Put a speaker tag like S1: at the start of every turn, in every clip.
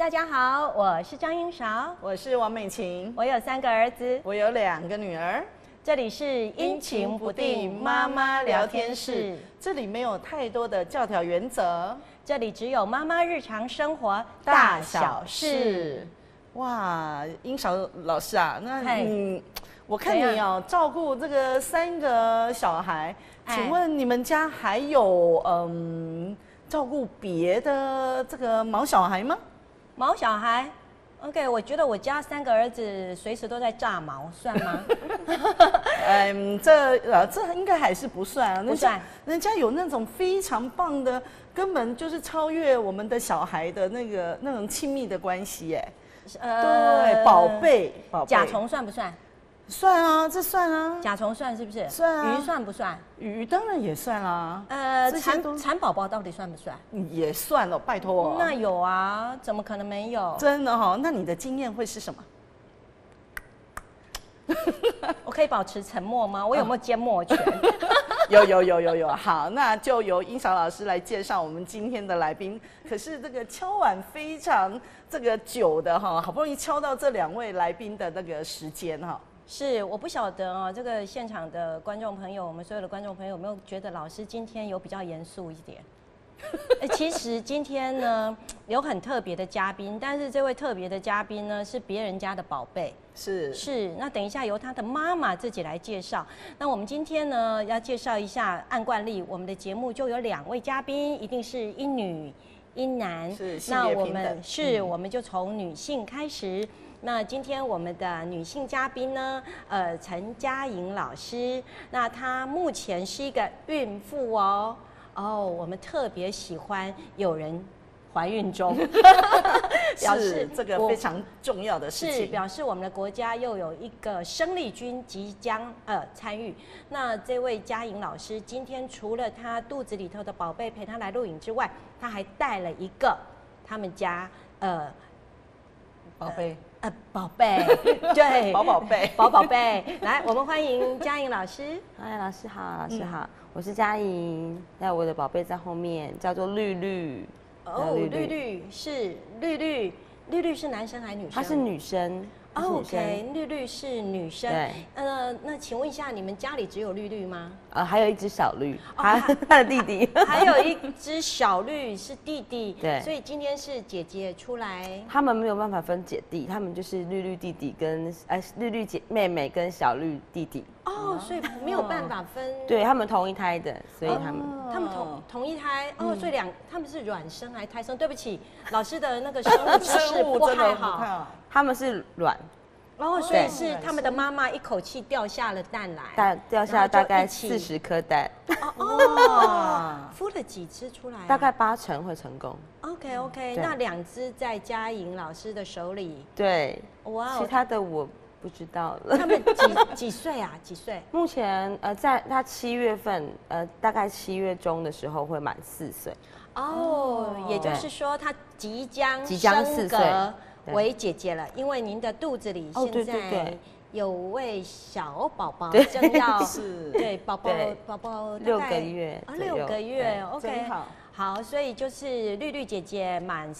S1: 大家好，我是张英韶，
S2: 我是王美琴，
S1: 我有3个儿子，
S2: 我有2个女儿。
S1: 这里是阴晴不定妈妈聊天室，
S2: 这里没有太多的教条原则，
S1: 这里只有妈妈日常生活大小事。
S2: 哇，英韶老师啊，那我看你哦，照顾这个3个小孩，请问你们家还有照顾别的这个毛小孩吗？
S1: 毛小孩 ，OK， 我觉得我家3个儿子随时都在炸毛，算吗？
S2: 这应该还是不算啊，
S1: 不算。
S2: 人家有那种非常棒的，根本就是超越我们的小孩的那种亲密的关系耶。对，宝贝，
S1: 甲虫算不算？
S2: 算啊，这算啊。
S1: 甲虫算是不是？
S2: 算啊。
S1: 鱼算不算？
S2: 鱼当然也算啦。
S1: 蚕宝宝到底算不算？
S2: 也算了，拜托。
S1: 那有啊，怎么可能没有？
S2: 真的哈，那你的经验会是什么？
S1: 我可以保持沉默吗？我有没有缄默权？
S2: 有。好，那就由英韶老师来介绍我们今天的来宾。可是这个敲碗非常久的哈，好不容易敲到这2位来宾的那个时间哈。
S1: 是，我不晓得哦，这个现场的观众朋友，我们所有的观众朋友有没有觉得老师今天有比较严肃一点？其实今天呢有很特别的嘉宾，但是这位特别的嘉宾呢是别人家的宝贝，是。那等一下由他的妈妈自己来介绍。那我们今天呢要介绍一下，按惯例我们的节目就有2位嘉宾，一定是一女一男。
S2: 是，性别平等。
S1: 我们就从女性开始。那今天我们的女性嘉宾呢，陈嘉莹老师，那她目前是一个孕妇哦。我们特别喜欢有人怀孕中，
S2: 表示这个非常重要的事情，
S1: 是表示我们的国家又有一个生力军即将参与。那这位嘉莹老师今天除了她肚子里头的宝贝陪她来录影之外，她还带了一个他们家
S2: 宝贝。
S1: 宝贝，对，宝贝，来，我们欢迎嘉莹老师。
S3: 嗨，老师好，老师好，我是嘉莹，那我的宝贝在后面，叫做绿绿。
S1: 绿是绿绿是男生还是女生？
S3: 她是女生。
S1: OK， 绿绿是女生。
S3: 对。
S1: 那请问一下，你们家里只有绿绿吗？
S3: 还有一只小绿，他的弟弟。
S1: 还有一只小绿是弟弟。
S3: 对。
S1: 所以今天是姐姐出来。
S3: 他们没有办法分姐弟，他们就是绿绿弟弟跟绿绿妹妹跟小绿弟弟。
S1: 所以没有办法分。
S3: 对，他们同一胎的，所以他们
S1: 同一胎。所以他们是卵生还是胎生？对不起，老师的那个生物知识不太好。
S3: 他们是卵。
S1: 所以是他们的妈妈一口气掉下了蛋来，
S3: 掉下大概40颗蛋。
S1: 孵了几只出来？
S3: 大概80%会成功。
S1: OK， 那2只在嘉莹老师的手里。
S3: 对，哇，其他的我不知道了。
S1: 他们几岁啊？几岁？
S3: 目前在他7月份，大概7月中的时候会满4岁。
S1: 也就是说他即将
S3: 4岁。
S1: 为姐姐了，因为您的肚子里现在有位小宝宝正要对宝宝
S3: 6个月
S1: ，6个月 ，OK， 好，所以就是绿绿姐姐满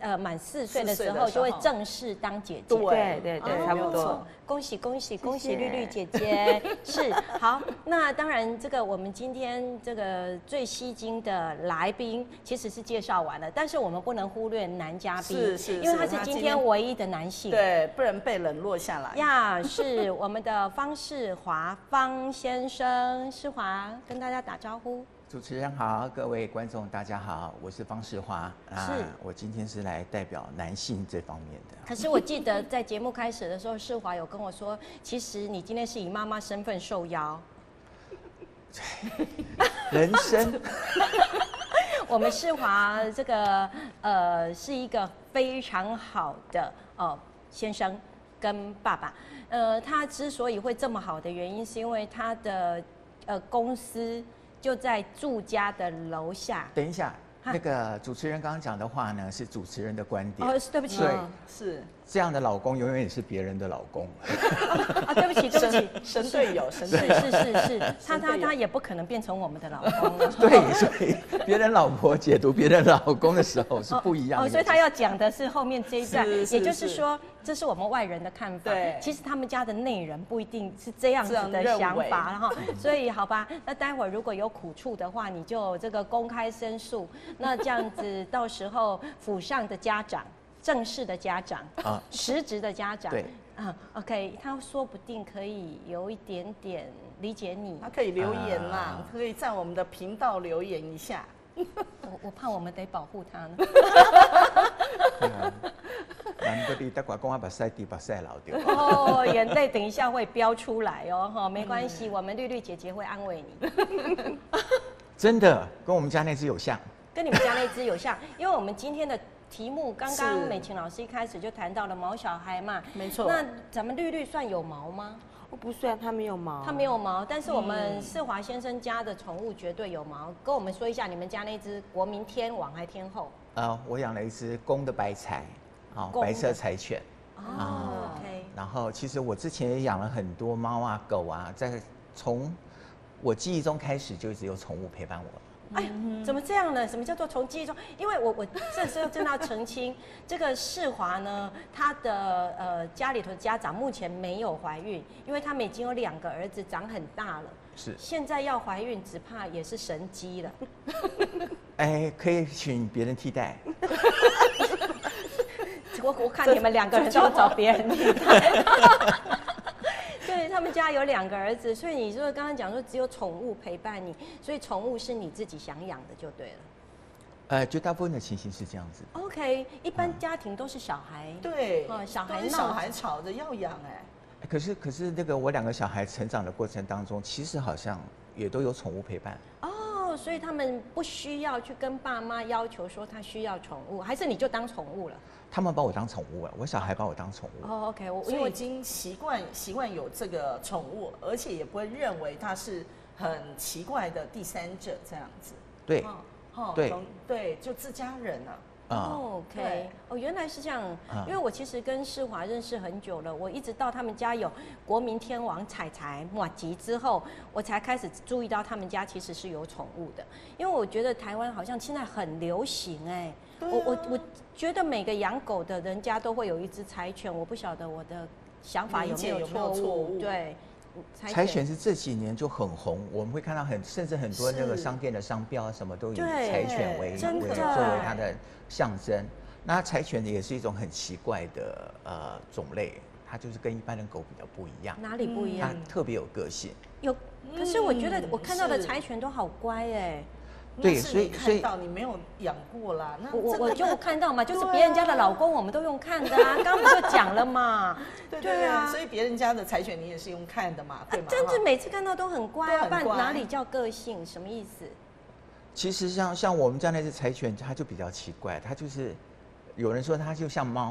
S1: 4岁的时候就会正式当姐姐，
S3: 对，差不多。
S1: 恭喜绿绿姐姐！是好，那当然这个我们今天这个最吸睛的来宾其实是介绍完了，但是我们不能忽略男嘉宾，
S2: 是，
S1: 因为他是今天唯一的男性，
S2: 对，不能被冷落下来
S1: 呀。是我们的方世华方先生，世华跟大家打招呼。
S4: 主持人好，各位观众大家好，我是方世华我今天是来代表男性这方面的。
S1: 可是我记得在节目开始的时候，世华有跟我说，其实你今天是以妈妈身份受邀。
S4: 人生，
S1: 我们世华这个是一个非常好的先生跟爸爸。他之所以会这么好的原因，是因为他的公司就在住家的楼下。
S4: 等一下，那个主持人刚刚讲的话呢，是主持人的观点。
S1: 对不起，
S2: 是
S4: 这样的老公永远也是别人的老公。
S1: 啊，对不起，对不起，
S2: 神队友，神队
S1: 友，是，他也不可能变成我们的老公了。
S4: 对，所以别人老婆解读别人老公的时候是不一样的。
S1: 所以他要讲的是后面这一段，也就是说，这是我们外人的看法。
S2: 对，
S1: 其实他们家的内人不一定是这样子的想法，然后，所以好吧，那待会儿如果有苦处的话，你就这个公开申诉，那这样子到时候府上的家长。正式的家长啊，实职的家长，
S4: 对
S1: ，OK， 他说不定可以有一点点理解你，
S2: 他可以留言啦，可以在我们的频道留言一下。
S1: 我怕我们得保护他呢。
S4: 难得你大寡讲啊，把晒地把晒老掉。
S1: 哦，眼泪等一下会飙出来哦，哈，没关系，我们绿绿姐姐会安慰你。
S4: 真的，跟我们家那只有像，
S1: 跟你们家那只有像，因为我们今天的题目刚刚美琴老师一开始就谈到了毛小孩嘛，
S2: 没错。
S1: 那咱们绿绿算有毛吗？
S3: 不算，它没有毛。
S1: 它没有毛，但是我们世华先生家的宠物绝对有毛。跟我们说一下，你们家那只国民天王还天后？
S4: 我养了一只公的白柴，白色柴犬。
S1: 哦 ，OK。
S4: 然后其实我之前也养了很多猫啊、狗啊，从我记忆中开始就一直有宠物陪伴我。
S1: 哎，怎么这样呢？什么叫做从记忆中？因为我这时候真的要澄清，这个世华呢，他的家里头的家长目前没有怀孕，因为他们已经有2个儿子，长很大了。
S4: 是。
S1: 现在要怀孕，只怕也是神机了。
S4: 哎，可以请别人替代。
S1: 我看你们2个人都要找别人替代。对他们家有2个儿子，所以你说刚刚讲说只有宠物陪伴你，所以宠物是你自己想养的就对了。
S4: 绝大部分的情形是这样子。
S1: OK， 一般家庭都是小孩，
S2: 对，
S1: 小孩
S2: 吵着要养
S4: 可是那个我2个小孩成长的过程当中，其实好像也都有宠物陪伴。
S1: 哦，所以他们不需要去跟爸妈要求说他需要宠物，还是你就当宠物了？
S4: 他们把我当宠物了，我小孩把我当宠物。
S1: 哦 ，OK，
S2: 因为我已经习惯有这个宠物，而且也不会认为它是很奇怪的第三者这样子。
S4: 对，
S2: 对，就自家人啊。
S1: OK， 原来是这样。因为我其实跟世华认识很久了，我一直到他们家有国民天王彩彩马吉之后，我才开始注意到他们家其实是有宠物的。因为我觉得台湾好像现在很流行我觉得每个养狗的人家都会有一只柴犬，我不晓得我的想法有没有错误？对。
S4: 柴犬是这几年就很红，我们会看到甚至很多那个商店的商标什么都以柴犬为作为它的象征。那柴犬也是一种很奇怪的种类，它就是跟一般的狗比较不一样。
S1: 哪里不一样？
S4: 它特别有个性。
S1: 可是我觉得我看到的柴犬都好乖
S4: 对，
S2: 所以看到你没有养过啦，那
S1: 我就看到嘛，就是别人家的老公我们都用看的啊，刚不就讲了嘛？
S2: 对啊，所以别人家的柴犬你也是用看的嘛，对吗？
S1: 真的每次看到都很乖啊，哪里叫个性？什么意思？
S4: 其实像我们家那只柴犬，它就比较奇怪，它就是有人说它就像猫。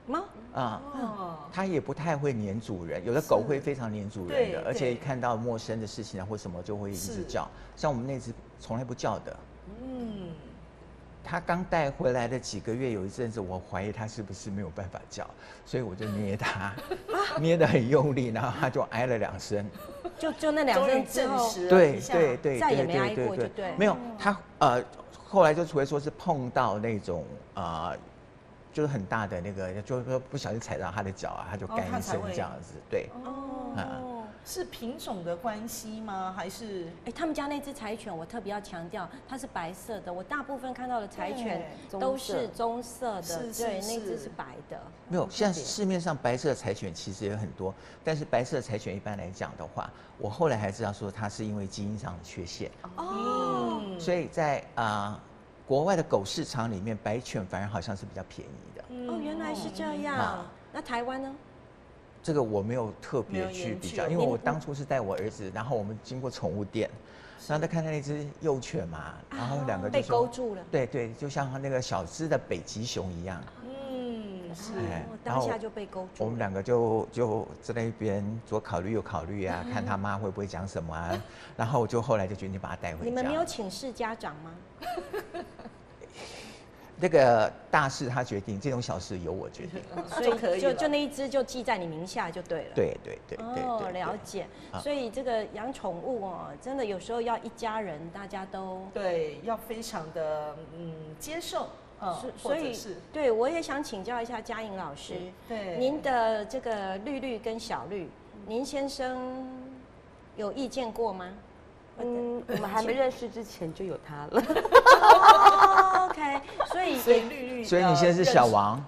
S4: 它也不太会黏主人，有的狗会非常黏主人的，而且看到陌生的事情啊或什么就会一直叫。像我们那只从来不叫的。它刚带回来的几个月，有一阵子我怀疑它是不是没有办法叫，所以我就捏它，捏得很用力，然后它就挨了2声。
S1: 就那2声之后，
S4: 对，
S1: 再也没挨过就对。
S4: 没有，它后来就除非说是碰到那种就是很大的那个，就是说不小心踩到它的脚啊，它就干一声这样子。对。
S2: 是品种的关系吗？还是？
S1: 他们家那只柴犬，我特别要强调，它是白色的。我大部分看到的柴犬都是棕色的，对，那只是白的。
S4: 没有，现在市面上白色的柴犬其实也很多，但是白色的柴犬一般来讲的话，我后来还知道说它是因为基因上的缺陷。所以在国外的狗市场里面，白犬反而好像是比较便宜的。
S1: 原来是这样。那台湾呢？
S4: 这个我没有特别去比较，因为我当初是带我儿子，然后我们经过宠物店，然后再看到那只幼犬嘛，然后2个就
S1: 被勾住了。
S4: 对，就像那个小只的北极熊一样。
S1: 是。当下就被勾住。
S4: 我们2个就在那边左考虑右考虑啊，看他妈会不会讲什么啊，然后我就后来就决定把它带回家。
S1: 你们没有请示家长吗？
S4: 那个大事他决定，这种小事由我决定，
S1: 所以就那一只就记在你名下就对了。
S4: 对。
S1: 哦，了解。所以这个养宠物哦，真的有时候要一家人，大家都
S2: 对，要非常的接受。
S1: 所以对我也想请教一下嘉颖老师，
S2: 对，
S1: 您的这个绿绿跟小绿，您先生有意见过吗？
S3: 我们还没认识之前就有他了。
S1: OK， 所以
S2: 绿绿，
S4: 所以你现在是小王。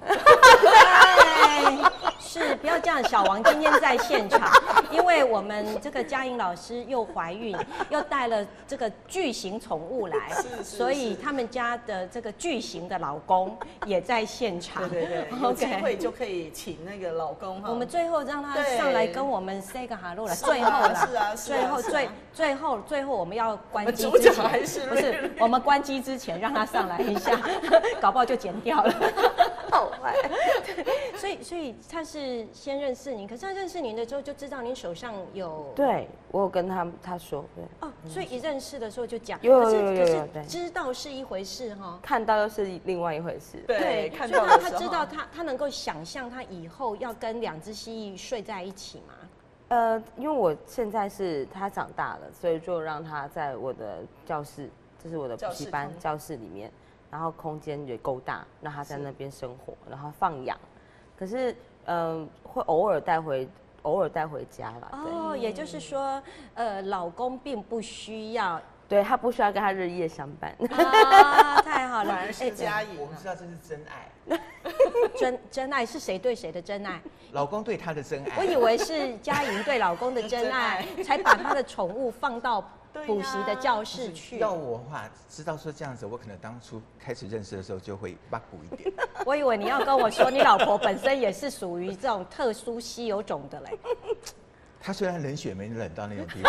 S1: 是，不要这样。小王今天在现场，因为我们这个嘉颖老师又怀孕，又带了这个巨型宠物来，所以他们家的这个巨型的老公也在现场。
S2: 对，有机会就可以请那个老公哈。
S1: 我们最后让他上来跟我们 say 个 hello 了。最后啦，最后我们要关机之前，不是我们关机之前让他上来一下，搞不好就剪掉了。
S3: 好坏。
S1: 所以他是先认识您，可是他认识您的时候就知道您手上有。
S3: 对，我有跟他说，对。
S1: 哦，所以一认识的时候就讲。
S3: 有，
S1: 可是知道是一回事哈，
S3: 看到又是另外一回事。
S2: 对，看到
S1: 所以他知道他能够想象他以后要跟2只蜥蜴睡在一起吗？
S3: 因为我现在是他长大了，所以就让他在我的教室，这是我的补习班教室里面，然后空间也够大，让他在那边生活，然后放养。可是会偶尔带回家啦。
S1: 哦，也就是说，老公并不需要。
S3: 对，他不需要跟他日夜相伴。
S1: 啊，太好了！
S2: 反而是嘉颖，
S4: 我们知道这是真爱。
S1: 真爱是谁对谁的真爱？
S4: 老公对她的真爱。
S1: 我以为是嘉颖对老公的真爱，才把他的宠物放到补习的教室去。
S4: 要我的话，知道说这样子，我可能当初开始认识的时候就会八股一点。
S1: 我以为你要跟我说，你老婆本身也是属于这种特殊稀有种的嘞。
S4: 她虽然冷血没冷到那种地步。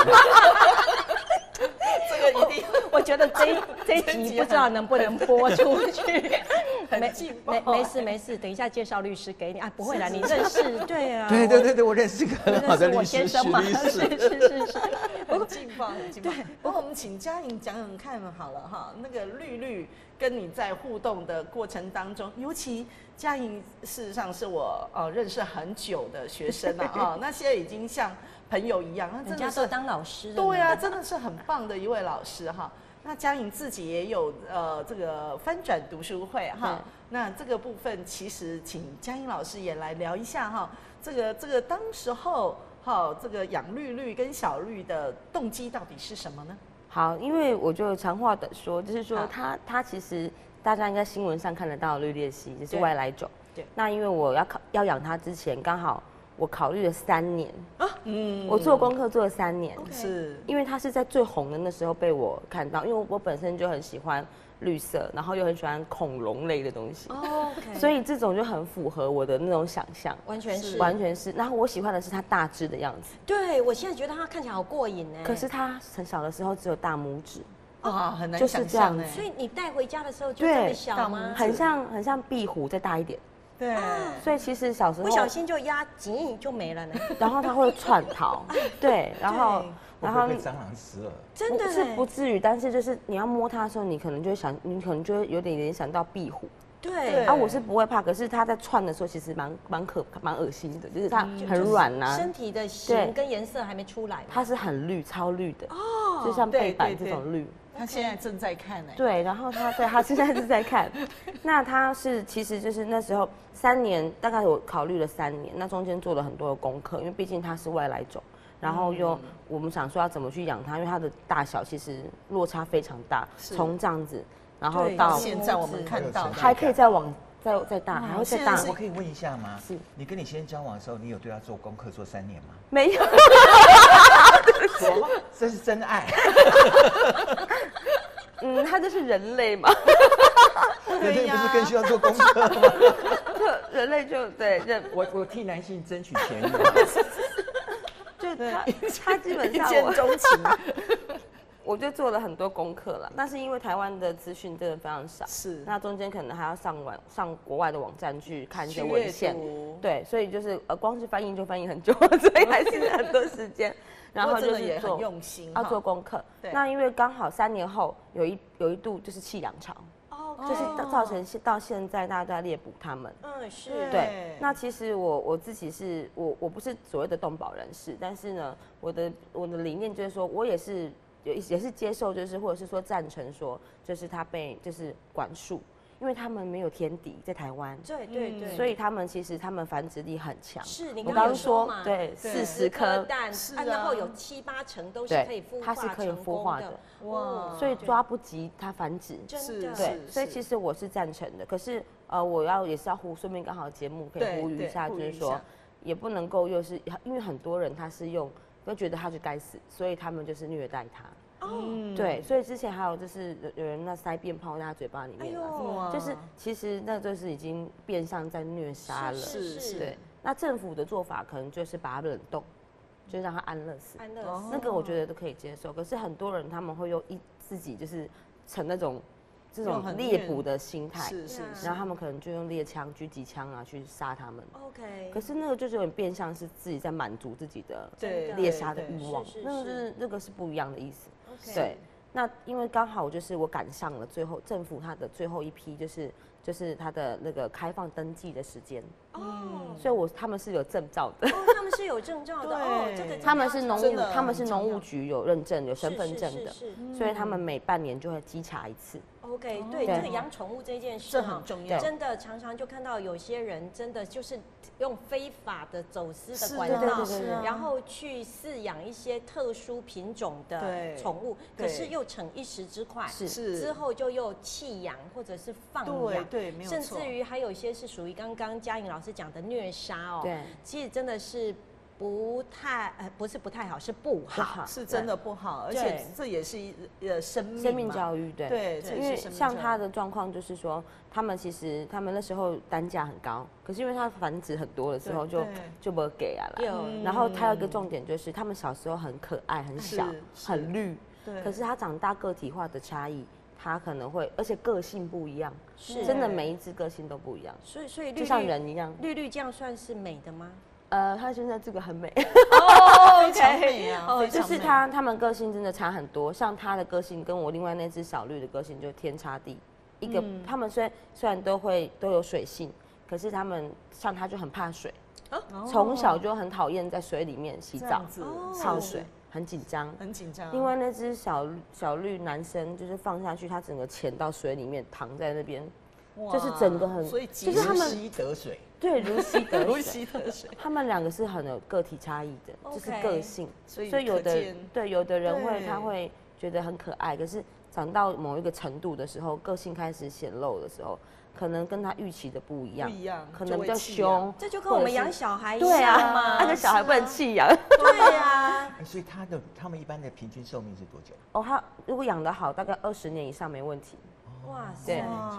S2: 这个一定，
S1: 我觉得这一集不知道能不能播出去。没事，等一下介绍律师给你啊，不会啦，你认识对啊？
S4: 对，我认识一个很好的律师，
S1: 是，
S2: 很劲爆。对，不过我们请嘉颖讲讲看好了哈，那个绿绿跟你在互动的过程当中，尤其嘉颖事实上是我认识很久的学生了哈，那现在已经像朋友一样，那真的是
S1: 当老师的。
S2: 对啊，真的是很棒的一位老师哈。那嘉颖自己也有这个翻转读书会哈，那这个部分其实请嘉颖老师也来聊一下哈，这个当时候这个养绿绿跟小绿的动机到底是什么呢？
S3: 好，因为我就长话短说，就是说他其实大家应该新闻上看得到绿鬣蜥，就是外来种。对。那因为我要养它之前，刚好我考虑了3年啊，我做功课做了3年，
S2: 是
S3: 因为它是在最红的那时候被我看到，因为我本身就很喜欢绿色，然后又很喜欢恐龙类的东西，所以这种就很符合我的那种想象，
S1: 完全是。
S3: 然后我喜欢的是它大只的样子，
S1: 对我现在觉得它看起来好过瘾呢。
S3: 可是它很小的时候只有大拇指。
S2: 很难想象哎。
S1: 所以你带回家的时候就这么小吗？
S3: 很像壁虎，再大一点。
S2: 对，
S3: 所以其实小时候
S1: 不小心就压紧就没了呢。
S3: 然后它会窜逃，对，然后
S4: 被蟑螂吃了，
S1: 真的
S3: 是不至于，但是就是你要摸它的时候，你可能就会有点联想到壁虎。
S1: 对，
S3: 我是不会怕，可是它在窜的时候其实蛮恶心的，就是它很软呐，
S1: 身体的形跟颜色还没出来，
S3: 它是很绿，超绿的就像背板这种绿。
S2: 他现在正在看
S3: 对，然后他现在是在看。那他其实就是那时候3年，大概我考虑了3年，那中间做了很多的功课，因为毕竟它是外来种，然后我们想说要怎么去养它，因为它的大小其实落差非常大，从这样子，然后到
S2: 现在我们看到
S3: 还可以再往再大，还会再大。
S4: 我可以问一下吗？
S3: 是
S4: 你跟你先生交往的时候，你有对他做功课做3年吗？
S3: 没有。
S4: 这是真爱。
S3: 他就是人类嘛。
S4: 人类不是更需要做功课吗？
S3: 人类就对
S4: 我替男性争取权益。
S3: 就他基本上
S2: 一见钟情。
S3: 我就做了很多功课了，但是因为台湾的资讯真的非常少，
S2: 是
S3: 那中间可能还要上国外的网站去看一些文献，对，所以就是光是翻译就翻译很久，所以还是很多时间。然后就是
S2: 也很用心，
S3: 要做功课。那因为刚好3年后有一度就是弃养潮， 就是造成到现在大家都在猎捕他们。
S1: 是。
S3: 对，那其实我自己是我不是所谓的动保人士，但是呢，我的理念就是说，我也是接受，就是或者是说赞成说，就是他被就是管束。因为他们没有天敌在台湾，
S1: 对，
S3: 所以他们其实繁殖力很强。
S1: 是你
S3: 刚刚
S1: 说
S3: 嘛，对，40颗
S1: 蛋，然后有7、8成都是可以孵化，
S3: 它是可以孵化的，
S2: 哇！
S3: 所以抓不及它繁殖，
S1: 真的
S3: 对，所以其实我是赞成的。可是我也是要顺便刚好节目可以呼吁一下，就是说也不能够又是因为很多人他是会觉得他就该死，所以他们就是虐待他。对，所以之前还有就是有人那塞鞭炮在他嘴巴里面嘛，就是其实那就是已经变相在虐杀了。
S1: 是。
S3: 对，那政府的做法可能就是把它冷冻，就让它安乐死。那个我觉得都可以接受。可是很多人他们会用自己就是成这种猎捕的心态，然后他们可能就用猎枪、狙击枪啊去杀他们。
S1: OK。
S3: 可是那个就是有点变相是自己在满足自己的猎杀的欲望，那个是不一样的意思。对，那因为刚好就是我赶上了政府它的最后一批，就是它的那个开放登记的时间。所以他们是有证照的。
S1: 他们是有证照的。这个
S3: 他们是农务局有认证、有身份证的，所以他们每半年就会稽查一次。
S1: OK， 对，这个养宠物这件事
S2: 很重要，
S1: 真的常常就看到有些人真的就是用非法的走私的管道，然后去饲养一些特殊品种的宠物，可是又逞一时之快，之后就又弃养或者是放养，
S2: 对，没有错，
S1: 甚至于还有一些是属于刚刚嘉颖老师讲的虐杀哦，
S3: 对，
S1: 其实真的是。不是不太好，是不好，
S2: 是真的不好，而且这也是生命
S3: 教育，
S2: 对，
S3: 因为像他的状况就是说，他们那时候单价很高，可是因为他繁殖很多的时候就没给啊了。然后他有一个重点就是，他们小时候很可爱、很小、很绿，可是他长大个体化的差异。他可能会，而且个性不一样，真的每一只个性都不一样，
S1: 所以
S3: 就像人一样。
S1: 绿这样算是美的吗？
S3: 他现在这个很美
S2: 非常美啊！
S3: 就是他们个性真的差很多，像他的个性跟我另外那只小绿的个性就天差地。他们虽然都有水性，可是他们像他就很怕水，从小就很讨厌在水里面洗澡、泡水。很紧张。另外那只小绿男生就是放下去，他整个潜到水里面，躺在那边，就是整个很，
S2: 所以
S3: 就是他们
S4: 如鱼得水。
S3: 对，如鱼得
S2: 水。
S3: 他们两个是很有个体差异的，就是个性。所以有的人他会觉得很可爱，可是长到某一个程度的时候，个性开始显露的时候。可能跟他预期的不一样，可能比较凶，
S1: 这就跟我们养小孩一样嘛。
S3: 那个小孩不能弃养。
S1: 对啊。
S4: 所以他们一般的平均寿命是多久？
S3: 他如果养得好，大概20年以上没问题。
S1: 哇塞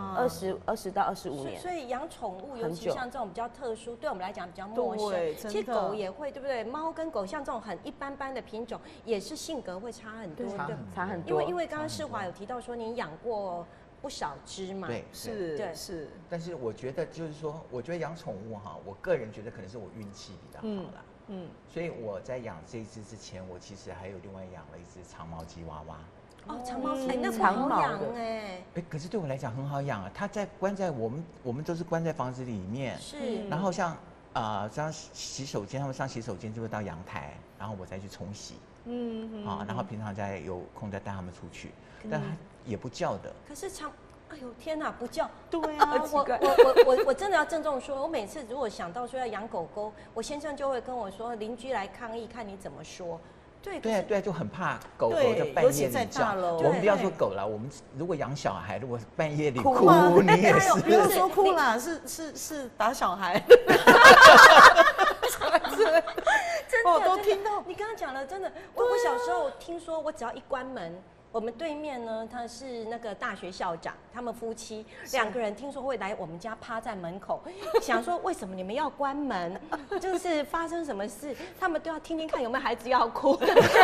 S3: ，20到25年。
S1: 所以养宠物，尤其像这种比较特殊，对我们来讲比较陌生。其实狗也会，对不对？猫跟狗像这种很一般般的品种，也是性格会差很多，
S3: 差很多。
S1: 因为刚刚世华有提到说，你养过。不少只嘛，
S4: 对，
S2: 是。
S4: 但是我觉得就是说，我觉得养宠物哈，我个人觉得可能是我运气比较好啦。所以我在养这一只之前，我其实还有另外养了一只长毛吉娃娃。
S1: 长毛鸡，那不好养哎。
S4: 可是对我来讲很好养啊，它关在我们都是关在房子里面。
S1: 是。
S4: 然后像洗手间，他们上洗手间就会到阳台，然后我再去冲洗。然后平常再有空再带他们出去，但它也不叫的。
S1: 可是哎呦天哪，不叫！
S2: 对啊，
S1: 我真的要郑重说，我每次如果想到说要养狗狗，我先生就会跟我说，邻居来抗议，看你怎么说。
S4: 对，就很怕狗在半夜里叫。我们不要说狗了，我们如果养小孩，如果半夜里哭，你也是。
S2: 不要说哭啦，是打小孩。
S1: 真的，
S2: 都听到。
S1: 你刚刚讲了，真的，我小时候听说，我只要一关门。我们对面呢，他是那个大学校长，他们夫妻2个人听说会来我们家趴在门口，想说为什么你们要关门？就是发生什么事，他们都要听听看有没有孩子要哭。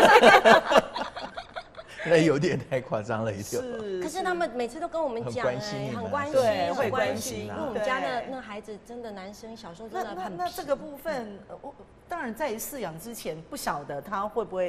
S4: 那有点太夸张了一点。
S1: 可是他们每次都跟我们讲，很关心，
S2: 会关心。
S1: 因为我们家那孩子真的男生小时候真的很。
S2: 那这个部分，当然在饲养之前不晓得他会不会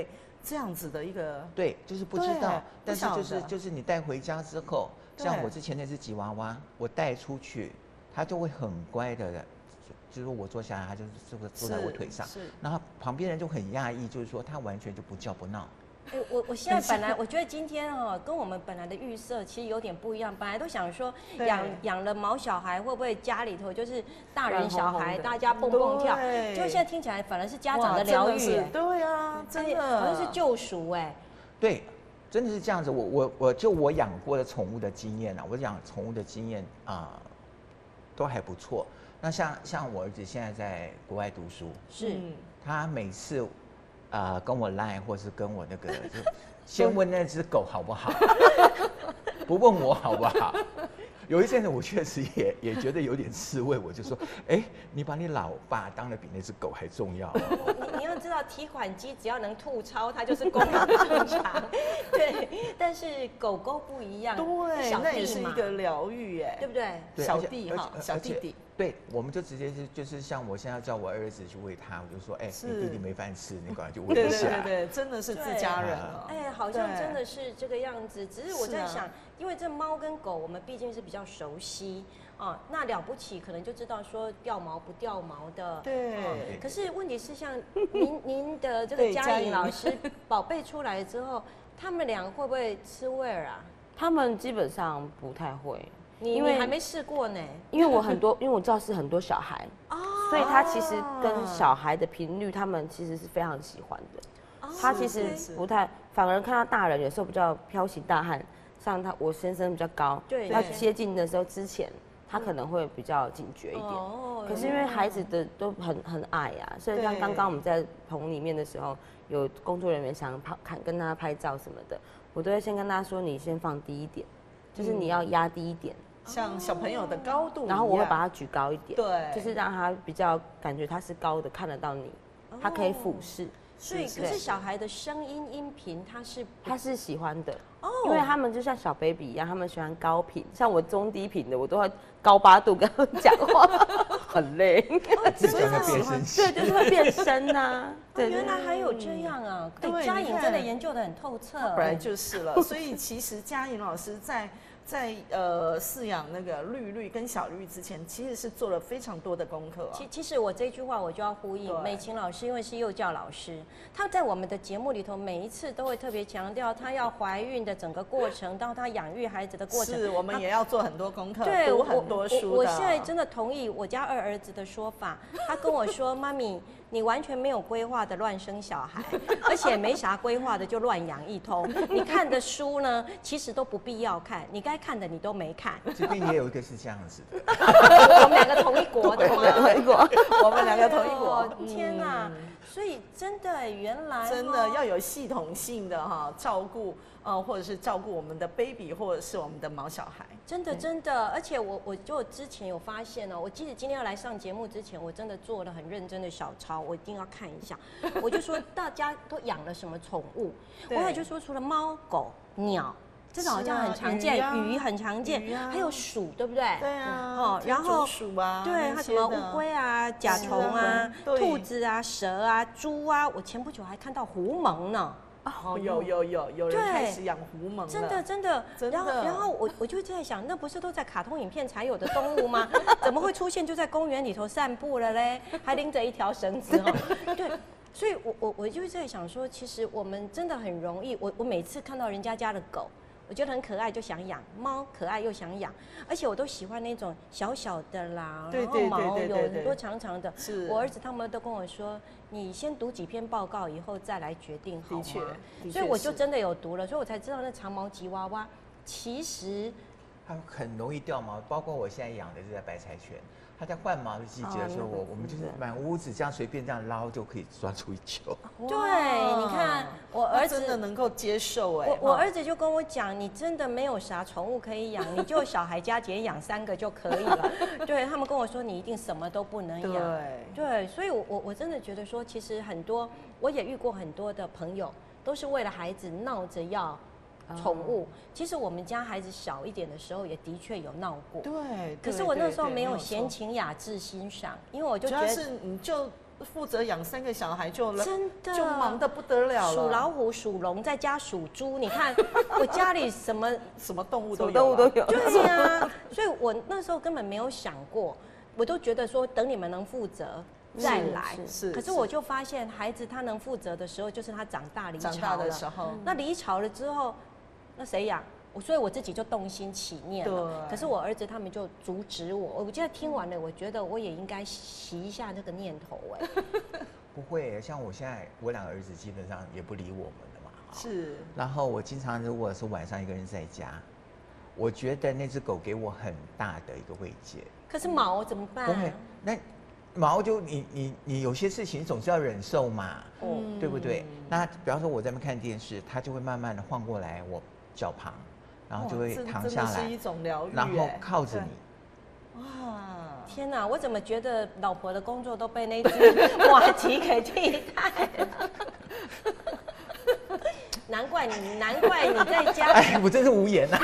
S2: 这样子的一个，
S4: 对，就是不知道，但是就是你带回家之后，像我之前那只吉娃娃，我带出去，它就会很乖的，就是我坐下来，它就是坐在我腿上，然后旁边人就很讶异，就是说它完全就不叫不闹。
S1: 我现在本来我觉得今天跟我们本来的预设其实有点不一样，本来都想说养了毛小孩会不会家里头就是大人小孩大家蹦蹦跳，就现在听起来反而是家长的疗愈，
S2: 对啊，真的
S1: 好像是救赎哎。
S4: 对，真的是这样子。我养过的宠物的经验啊，我养宠物的经验都还不错。那像我儿子现在在国外读书，
S1: 是
S4: 他每次跟我赖，或是跟我那个，就先问那只狗好不好，不问我好不好。有一阵子我确实也觉得有点刺猬，我就说，你把你老爸当得比那只狗还重要。
S1: 你要知道，提款机只要能吐钞，它就是功能正常。对，但是狗狗不一样，
S2: 对，那也是一个疗愈，
S1: 对不对？
S2: 小弟哈，小弟弟。
S4: 对，我们就直接就是像我现在叫我儿子去喂他，我就说，你弟弟没饭吃，你赶快去喂一下。
S2: 对，真的是自家人了。
S1: 好像真的是这个样子。只是我在想，因为这猫跟狗，我们毕竟是比较熟悉那了不起可能就知道说掉毛不掉毛的。
S2: 对。
S1: 可是问题是，像您的这个嘉颖老师宝贝出来之后，他们俩会不会吃味儿啊？
S3: 他们基本上不太会。
S1: 因为还没试过呢，
S3: 因为我教室很多小孩所以他其实跟小孩的频率，他们其实是非常喜欢的。他其实不太，反而看到大人有时候比较飘起大汗，像我先生比较高，他接近的时候之前，他可能会比较警觉一点。可是因为孩子的都很矮啊，所以像刚刚我们在棚里面的时候，有工作人员想跟他拍照什么的，我都会先跟他说，你先放低一点，就是你要压低一点。
S2: 像小朋友的高度，
S3: 然后我会把它举高一点，
S2: 对，
S3: 就是让他比较感觉他是高的，看得到你，他可以俯视。
S1: 所以，可是小孩的声音音频
S3: 他是喜欢的，因为他们就像小 baby 一样，他们喜欢高频，像我中低频的，我都会高八度跟他们讲话，很累。
S4: 所以他变声，
S3: 对，就是会变声呐。
S1: 对，原来还有这样啊！对，嘉颖真的研究得很透彻。
S2: 本来就是了，所以其实嘉颖老师在饲养那个绿跟小绿之前，其实是做了非常多的功课
S1: 其实我这句话我就要呼应美琴老师，因为是幼教老师，她在我们的节目里头每一次都会特别强调，她要怀孕的整个过程到她养育孩子的过程，
S2: 是我们也要做很多功课，
S1: 对，
S2: 读很多书的。
S1: 我现在真的同意我家二儿子的说法，他跟我说：“妈咪，你完全没有规划的乱生小孩，而且没啥规划的就乱养一通。你看的书呢，其实都不必要看，你该看的你都没看。”
S4: 这边也有一个是这样子的，
S1: 我们两个同一国的吗？
S2: 我们两个同一国。
S1: 天哪！所以真的，原来
S2: 真的要有系统性的照顾，或者是照顾我们的 baby， 或者是我们的毛小孩。
S1: 真的，而且我就之前有发现我记得今天要来上节目之前，我真的做了很认真的小抄，我一定要看一下。我就说大家都养了什么宠物？我也就说除了猫、狗、鸟。这种好像很常见，鱼很常见，还有鼠，对不对？
S2: 对啊，然后鼠啊，
S1: 对，还有什么乌龟啊、甲虫啊、兔子啊、蛇啊、猪啊。我前不久还看到狐獴呢。
S2: 有人开始养狐獴了，
S1: 真的。然后我就在想，那不是都在卡通影片才有的动物吗？怎么会出现就在公园里头散步了嘞？还拎着一条绳子对。所以我就在想说，其实我们真的很容易。我每次看到人家的狗，我觉得很可爱，就想养猫，可爱又想养，而且我都喜欢那种小小的啦，然后毛有很多长长的。我儿子他们都跟我说，你先读几篇报告，以后再来决定好吗？的确，所以我就真的有读了，所以我才知道那长毛吉娃娃其实
S4: 它很容易掉毛，包括我现在养的这只白柴犬。它在换毛的季节的时候，我们就是满屋子这样随便这样捞就可以抓出一球。
S1: 对，你看我儿子
S2: 真的能够接受
S1: 我儿子就跟我讲，你真的没有啥宠物可以养，你就小孩加减养3个就可以了。对他们跟我说，你一定什么都不能养。对，所以我真的觉得说，其实很多我也遇过很多的朋友，都是为了孩子闹着要宠物。其实我们家孩子小一点的时候，也的确有闹过。
S2: 对。
S1: 可是我那时候没有闲情雅致欣赏，因为我就觉得
S2: 主要是你就负责养3个小孩就
S1: 真的
S2: 就忙得不得了了。
S1: 属老虎、属龙，再加属猪，你看我家里什么
S2: 动物都有，
S3: 动物都有。
S1: 对呀，所以我那时候根本没有想过，我都觉得说等你们能负责再来。可是我就发现，孩子他能负责的时候，就是他长大离巢
S2: 的时候。
S1: 那离巢了之后，那谁养？所以我自己就动心起念了。可是我儿子他们就阻止我。我现在听完了，我觉得我也应该熄一下那个念头。
S4: 不会，像我现在我2个儿子基本上也不理我们了嘛。
S2: 是。
S4: 然后我经常如果是晚上一个人在家，我觉得那只狗给我很大的一个慰藉。
S1: 可是毛怎么办？
S4: 不会，那毛就你有些事情你总是要忍受嘛，对不对？那比方说我在那边看电视，它就会慢慢的晃过来我脚旁。然后就会躺下来，
S2: 是一种疗愈，
S4: 然后靠着你。
S1: 哇，天哪！我怎么觉得老婆的工作都被那只瓦吉给替代了？难怪你在家。
S4: 哎，我真是无言呐。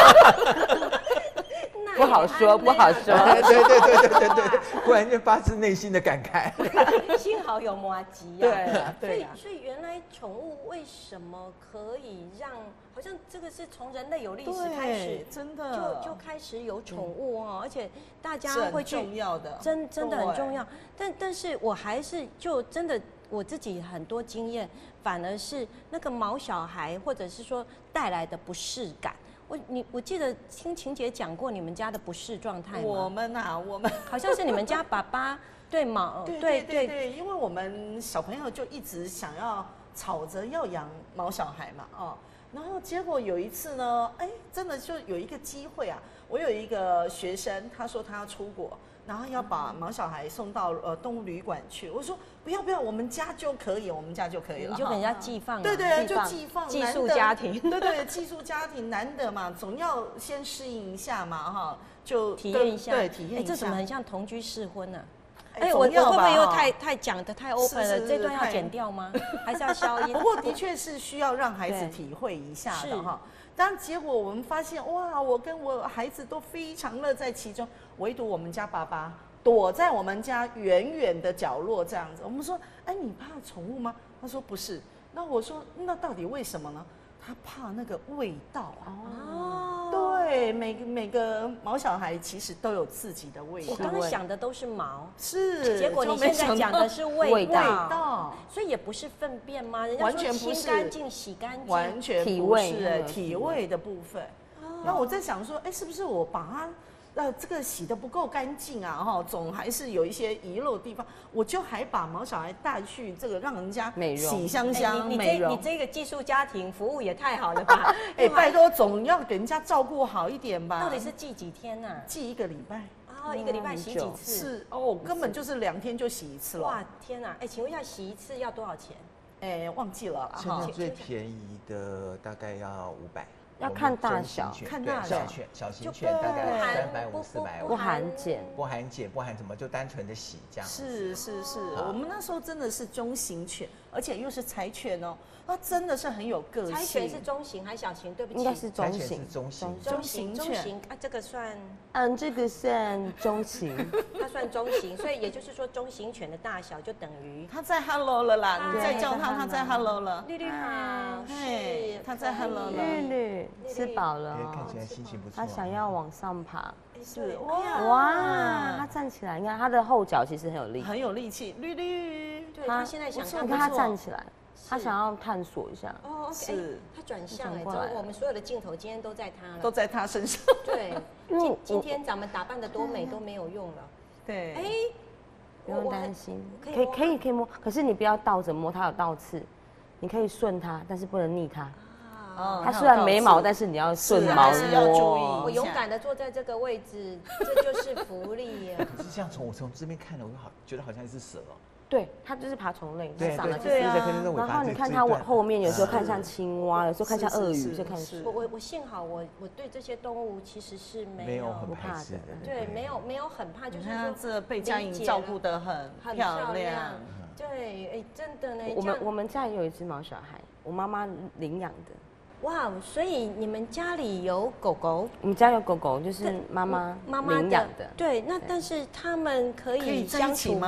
S3: 不好说，不好说。
S4: 对，忽然间发自内心的感慨。
S1: 幸好有麻吉
S2: 呀。对
S1: 呀。所以原来宠物为什么可以让，好像这个是从人类有历史开始，
S2: 真的
S1: 就开始有宠物哦，而且大家会去
S2: 重要的，
S1: 真的很重要。但是我还是就真的我自己很多经验，反而是那个毛小孩或者是说带来的不适感。我记得听晴姐讲过你们家的不适状态吗？
S2: 我们
S1: 好像是你们家爸爸对毛
S2: 对，因为我们小朋友就一直想要吵着要养毛小孩嘛，然后结果有一次呢，真的就有一个机会啊，我有一个学生，他说他要出国，然后要把毛小孩送到动物旅馆去，我说不要，我们家就可以了。
S1: 你就给人家寄放，
S2: 对，就寄放，
S1: 寄宿家庭，
S2: 对，寄宿家庭难得嘛，总要先适应一下嘛，哈，就
S1: 体验一下，
S2: 对，体验一下。
S1: 这怎么很像同居试婚呢？我会不会又太讲的太 open 了？这段要剪掉吗？还是要消音？
S2: 不过的确是需要让孩子体会一下的哈。当结果我们发现，哇，我跟我孩子都非常乐在其中，唯独我们家爸爸躲在我们家远远的角落这样子。我们说，你怕宠物吗？他说不是。那我说，那到底为什么呢？他怕那个味道啊。对，每个毛小孩其实都有自己的味道。
S1: 我刚刚想的都是毛，
S2: 是，
S1: 结果你现在讲的是味
S2: 道，
S1: 所以也不是粪便吗？人家说清干净、洗干净，
S2: 完全不是体味的部分。那我在想说，是不是我把它？这个洗得不够干净啊，总还是有一些遗漏的地方，我就还把毛小孩带去这个让人家洗香美容。
S1: 你这个寄宿家庭服务也太好了吧？
S2: 拜托，总要给人家照顾好一点吧。
S1: 到底是寄几天呢？
S2: 寄1个礼拜。
S1: 1个礼拜洗几次？
S2: 是根本就是2天就洗一次了。
S1: 哇，天哪！请问一下，洗一次要多少钱？
S2: 忘记了。
S4: 现在最便宜的大概要500。
S3: 要看大小，
S2: 看大小，
S4: 小型犬大概350、400，
S3: 不含碱，
S4: 不含什么，就单纯的洗这样。
S2: 是，我们那时候真的是中型犬，而且又是柴犬哦，那真的是很有个性。
S1: 柴犬是中型还是小型？对不起，
S3: 应该是中型。
S2: 中型犬
S1: 啊，这个算
S3: 这个算中型，
S1: 它算中型，所以也就是说中型犬的大小就等于
S2: 它在 hello 了啦，你再叫它在 hello 了。
S1: 绿绿好，是
S2: 它在 hello 了。
S3: 绿绿吃饱了，
S4: 看起来心情不错。
S3: 它想要往上爬，
S2: 是
S3: 哇，它站起来，你看它的后脚其实很有力
S2: 气，绿绿。
S1: 对，它现在想看，
S3: 你看它站起来。他想要探索一下，
S1: 是，他转向我们所有的镜头今天都在他了，
S2: 都在他身上。
S1: 对，今天咱们打扮的多美都没有用了。
S2: 对，
S3: 不用担心，可以摸，可是你不要倒着摸，它有倒刺，你可以顺它，但是不能逆它。它虽然没毛，但是你要顺毛摸。
S1: 我勇敢的坐在这个位置，这就是福利耶。
S4: 可是这样我从这边看了，我觉得好像一只蛇。
S3: 对，它就是爬虫类，
S4: 对，
S3: 然后你看它后面有时候看像青蛙，有时候看像鳄鱼，就看是。
S1: 我幸好我对这些动物其实是没有
S4: 很怕的，
S1: 对，没有很怕，就是说
S2: 这被佳颖照顾得很漂亮，
S1: 对，真的呢。
S3: 我们家也有一只毛小孩，我妈妈领养的。
S1: 哇，所以你们家里有狗狗？
S3: 我们家有狗狗，就是妈妈领养的。
S1: 对，那但是他们可以相处吗？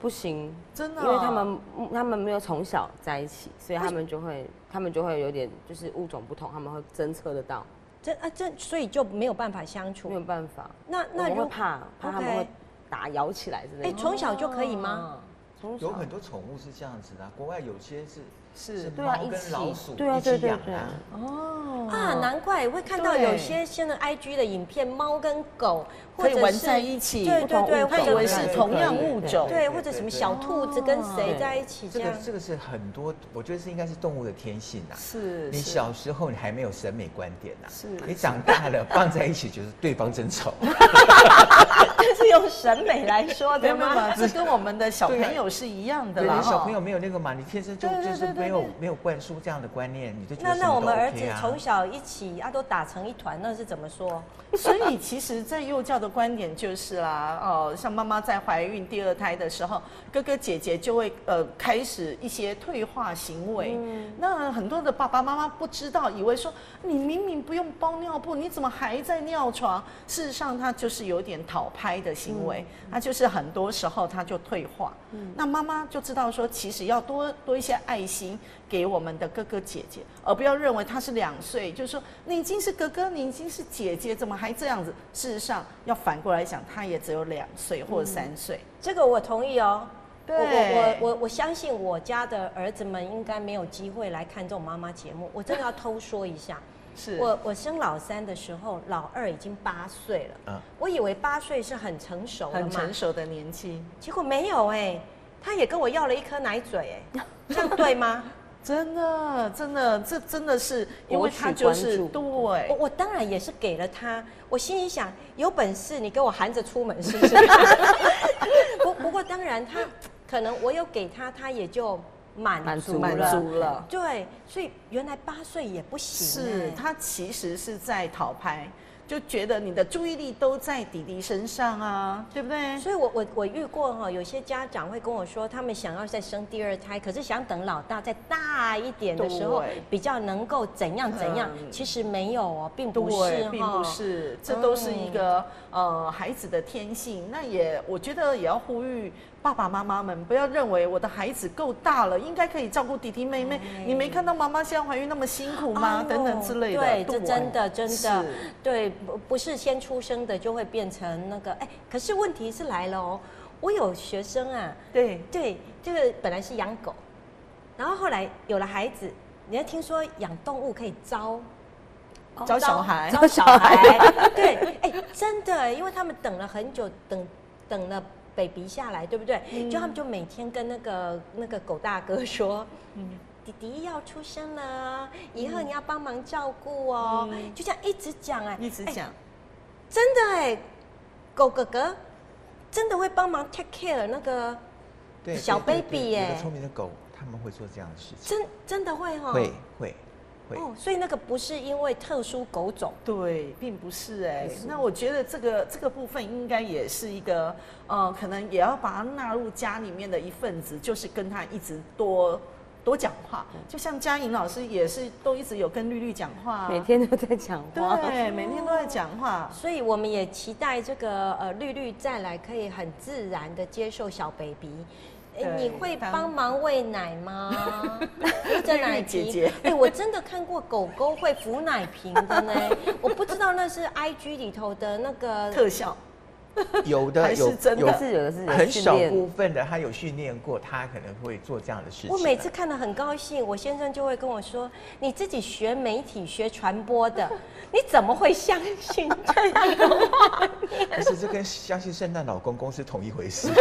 S3: 不行，
S2: 真的，
S3: 因为他们没有从小在一起，所以他们就会有点就是物种不同，他们会侦测得到。
S1: 所以就没有办法相处，
S3: 没有办法。
S1: 那
S3: 我会怕他们会咬起来之类的。
S1: 从小就可以吗？
S4: 有很多宠物是这样子的，国外有些是
S3: 对啊，
S4: 猫跟老鼠
S3: 一
S4: 起养啊。
S2: 哦
S1: 啊，难怪会看到有些现在 IG 的影片，猫跟狗
S2: 可以玩在一起，
S1: 对，
S2: 他以为是同样物种，
S1: 对，或者什么小兔子跟谁在一起这样。
S4: 这个是很多，我觉得是应该是动物的天性啊。
S2: 是，
S4: 你小时候你还没有审美观点啊，是你长大了放在一起觉得对方真丑。
S1: 这是用审美来说的吗？
S2: 这跟我们的小朋友是一样的啦。
S4: 小朋友没有那个嘛，你天生就是没有灌输这样的观念，你就觉得
S1: 那我们儿子从小一起都打成一团，那是怎么说？
S2: 所以其实，在幼教的观点就是啦，像妈妈在怀孕第2胎的时候，哥哥姐姐就会开始一些退化行为。那很多的爸爸妈妈不知道，以为说你明明不用包尿布，你怎么还在尿床？事实上，他就是有点讨拍的行为，他就是很多时候他就退化。那妈妈就知道说，其实要多一些爱心给我们的哥哥姐姐，而不要认为他是2岁，就是说你已经是哥哥，你已经是姐姐，怎么还这样子？事实上，要反过来讲，他也只有2岁或者3岁。
S1: 这个我同意哦。
S2: 对，
S1: 我相信我家的儿子们应该没有机会来看这种妈妈节目。我真的要偷说一下，
S2: 是
S1: 我生老3的时候，老2已经8岁了。我以为8岁是很成熟的嘛，
S2: 很成熟的年纪，
S1: 结果没有他也跟我要了1颗奶嘴这样对吗？
S2: 真的，这真的是，因为他就是对，
S1: 我当然也是给了他。我心里想，有本事你给我含着出门是不是？不过当然他可能我有给他，他也就满足了。对，所以原来8岁也不行。
S2: 是他其实是在讨拍。就觉得你的注意力都在弟弟身上啊，对不对？
S1: 所以我遇过有些家长会跟我说，他们想要再生第2胎，可是想等老大再大一点的时候，比较能够怎样。其实没有并不是，
S2: 并不是，这都是一个孩子的天性。那我觉得也要呼吁爸爸妈妈们，不要认为我的孩子够大了，应该可以照顾弟弟妹妹。你没看到妈妈现在怀孕那么辛苦吗？等等之类的。
S1: 对，这真的对，不是先出生的就会变成那个。可是问题是来了哦，我有学生啊，
S2: 对，
S1: 这个本来是养狗，然后后来有了孩子，你要听说养动物可以招
S2: 小孩，
S1: 对，真的，因为他们等了很久，等了baby下来，对不对？就他们就每天跟那个狗大哥说，弟弟要出生了，以后你要帮忙照顾哦，就这样一直讲
S2: 一直讲，
S1: 真的狗哥哥真的会帮忙 take care 那个小 baby
S4: 有的聪明的狗他们会做这样的事情，
S1: 真的会
S4: 会。
S1: 所以那个不是因为特殊狗种，
S2: 对，并不是那我觉得这个部分应该也是一个可能也要把它纳入家里面的一份子，就是跟他一直多讲话。就像嘉颖老师也是都一直有跟绿绿讲话，
S3: 每天都在讲话，
S2: 对，每天都在讲话。
S1: 所以我们也期待这个绿绿再来可以很自然的接受小 baby。你会帮忙喂奶吗？扶着奶瓶。
S2: 姐姐，
S1: 我真的看过狗狗会扶奶瓶的呢。我不知道那是 IG 里头的那个
S2: 特效，
S4: 有的
S2: 还是真的，
S3: 有的是
S4: 很少部分的，他有训练过，他可能会做这样的事情。
S1: 我每次看得很高兴，我先生就会跟我说：“你自己学媒体、学传播的，你怎么会相信这样的话？”
S4: 可是这跟相信圣诞老公公是同一回事。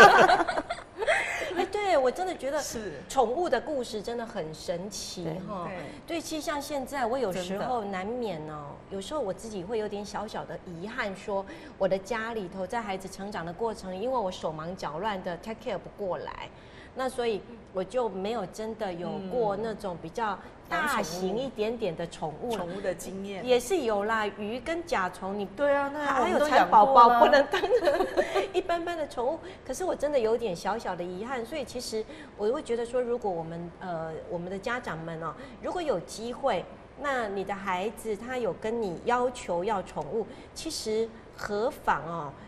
S1: 对，我真的觉得宠物的故事真的很神奇哈。对，其实像现在我有时候难免有时候我自己会有点小小的遗憾，说我的家里头在孩子成长的过程，因为我手忙脚乱的 take care 不过来，那所以我就没有真的有过那种比较大型一点点的宠物
S2: 的经验，
S1: 也是有啦，鱼跟甲虫，
S2: 对啊，那
S1: 还有蚕宝宝不能当成一般般的宠物。可是我真的有点小小的遗憾，所以其实我会觉得说，如果我们的家长们如果有机会，那你的孩子他有跟你要求要宠物，其实何妨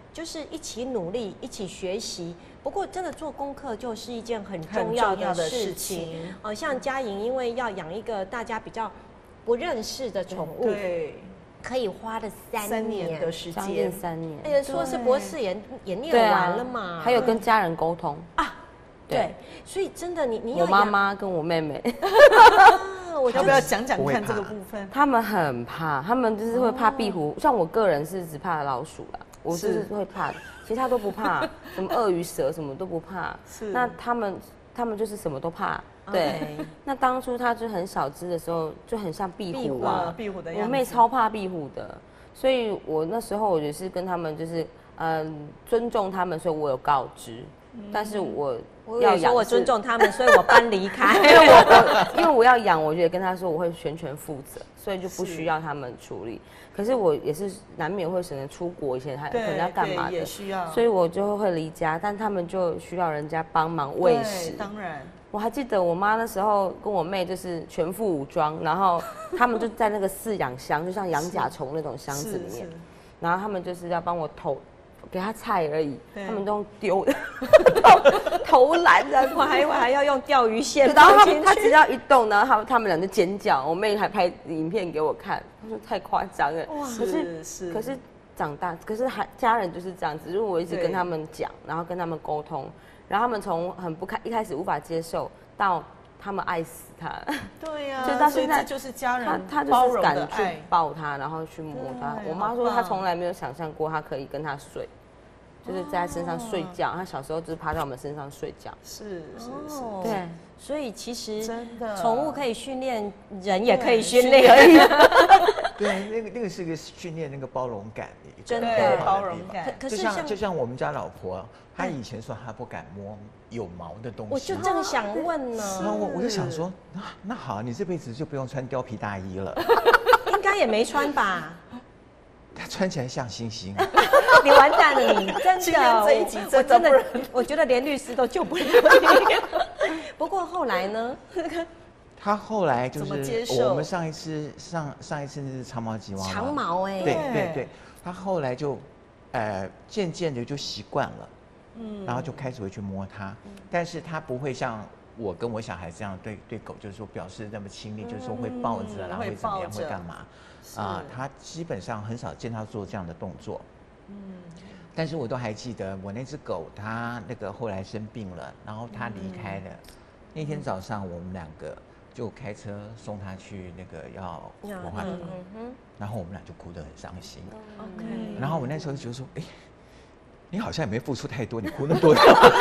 S1: 就是一起努力，一起学习。不过，真的做功课就是一件很重要的事情。像嘉颖，因为要养一个大家比较不认识的宠物，
S2: 对，
S1: 可以花了3年
S2: 的时间，
S3: 将近3年。
S1: 哎呀，说是博士也念完了嘛，
S3: 还有跟家人沟通
S1: 啊，对，所以真的你
S3: 我妈妈跟我妹妹。
S2: 要不要讲讲看这个部分？
S3: 他们很怕，他们就是会怕壁虎，像我个人是只怕老鼠啦，我是会怕，其他都不怕，什么鳄鱼、蛇什么都不怕。那他们就是什么都怕。对，那当初他就很小只的时候，就很像壁虎啊，
S2: 壁虎的样子。
S3: 我妹超怕壁虎的，所以我那时候我也是跟他们就是尊重他们，所以我有告知，但是我
S1: 要养，我尊重他们，所以我搬离开。
S3: 因为我要养，我就跟他说我会全权负责，所以就不需要他们处理。可是我也是难免会可能出国以前还可能要干嘛的，
S2: 也需要，
S3: 所以我就会离家，但他们就需要人家帮忙喂食。
S2: 当然，
S3: 我还记得我妈那时候跟我妹就是全副武装，然后他们就在那个饲养箱，就像养甲虫那种箱子里面，然后他们就是要帮我给他菜而已，他们都用丢的投篮的，
S1: 我还要用钓鱼线，
S3: 然后他只要一动，然后他们俩就尖叫，我妹还拍影片给我看，她说太夸张了。哇，可是长大，可是家人就是这样子，如果我一直跟他们讲，然后跟他们沟通，然后他们从一开始无法接受，到他们爱死他。
S2: 对呀，
S3: 就到现在
S2: 就是家人
S3: 他就是敢去抱他，然后去摸他。我妈说她从来没有想象过她可以跟他睡。就是在他身上睡觉，他小时候就是趴在我们身上睡觉。
S2: 是，
S3: 对，
S1: 所以其实
S2: 真的，
S1: 宠物可以训练，人也可以训练。
S4: 对，那个是个训练那个包容感的一个
S1: 真的
S2: 包容感。
S4: 就像我们家老婆，她以前说她不敢摸有毛的东西，
S1: 我就正想问呢。
S4: 然后我就想说，那好，你这辈子就不用穿貂皮大衣了。
S1: 应该也没穿吧？
S4: 它穿起来像星星，
S1: 你完蛋了，你真的，
S2: 这一集
S1: 我真的，我觉得连律师都救不了你。不过后来呢？
S4: 他后来就是我们上一次那是长毛吉娃娃，
S1: 长毛哎，
S4: 对，他后来就渐渐的就习惯了，然后就开始会去摸它，但是他不会像我跟我小孩这样对狗就是说表示那么亲密，就是说会抱着，然后会怎么样，会干嘛。他基本上很少见他做这样的动作，但是我都还记得我那只狗，它那个后来生病了，然后它离开了。那天早上我们2个就开车送它去那个要文化堂，然后我们俩就哭得很伤心。然后我那时候就觉得说，你好像也没付出太多，你哭那么多。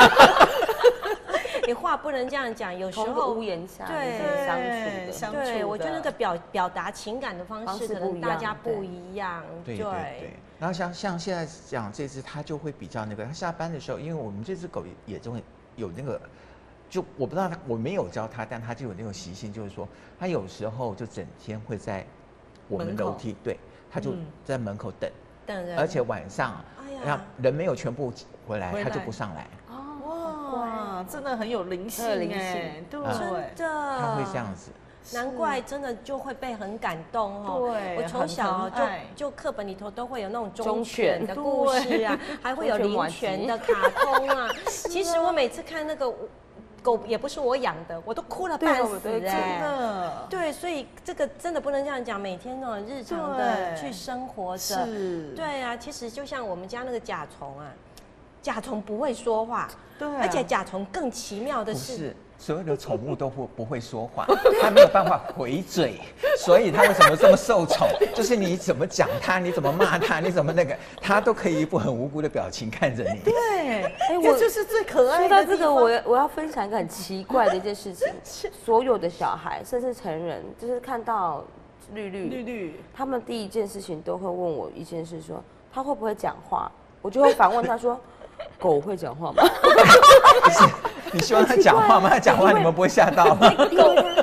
S1: 你话不能这样讲，有时候
S3: 屋檐下
S1: 对
S3: 相处
S1: 的，对，我觉得那个表达情感的方式可能大家不一样，
S4: 对。然后像现在讲这只，它就会比较那个，它下班的时候，因为我们这只狗也就会有那个，就我不知道我没有教它，但它就有那种习性，就是说它有时候就整天会在我们楼梯，对，它就在门口等人，而且晚上让人没有全部回来，它就不上来。
S2: 哇，真的很有灵性哎，对，
S1: 真的，
S4: 他会这样子，
S1: 难怪真的就会被很感动哦。
S2: 对，
S1: 我从小就课本里头都会有那种忠犬的故事啊，还会有灵犬的卡通啊。其实我每次看那个狗，也不是我养的，我都哭了半死哎，
S2: 真的。
S1: 对，所以这个真的不能这样讲，每天那种日常的去生活着。对啊，其实就像我们家那个甲虫啊。甲虫不会说话，
S2: 对，
S1: 而且甲虫更奇妙的是，
S4: 所有的宠物都不会说话，它没有办法回嘴，所以它为什么这么受宠？就是你怎么讲它，你怎么骂它，你怎么那个，它都可以一副很无辜的表情看着你。
S2: 对，这就是最可爱的。
S3: 说到这个，我要分享一个很奇怪的一件事情，所有的小孩甚至成人，就是看到绿绿，他们第一件事情都会问我一件事，说他会不会讲话，我就会反问他说。狗会讲话吗？
S4: 你希望它讲话吗？它讲话你们不会吓到吗？
S1: 狗会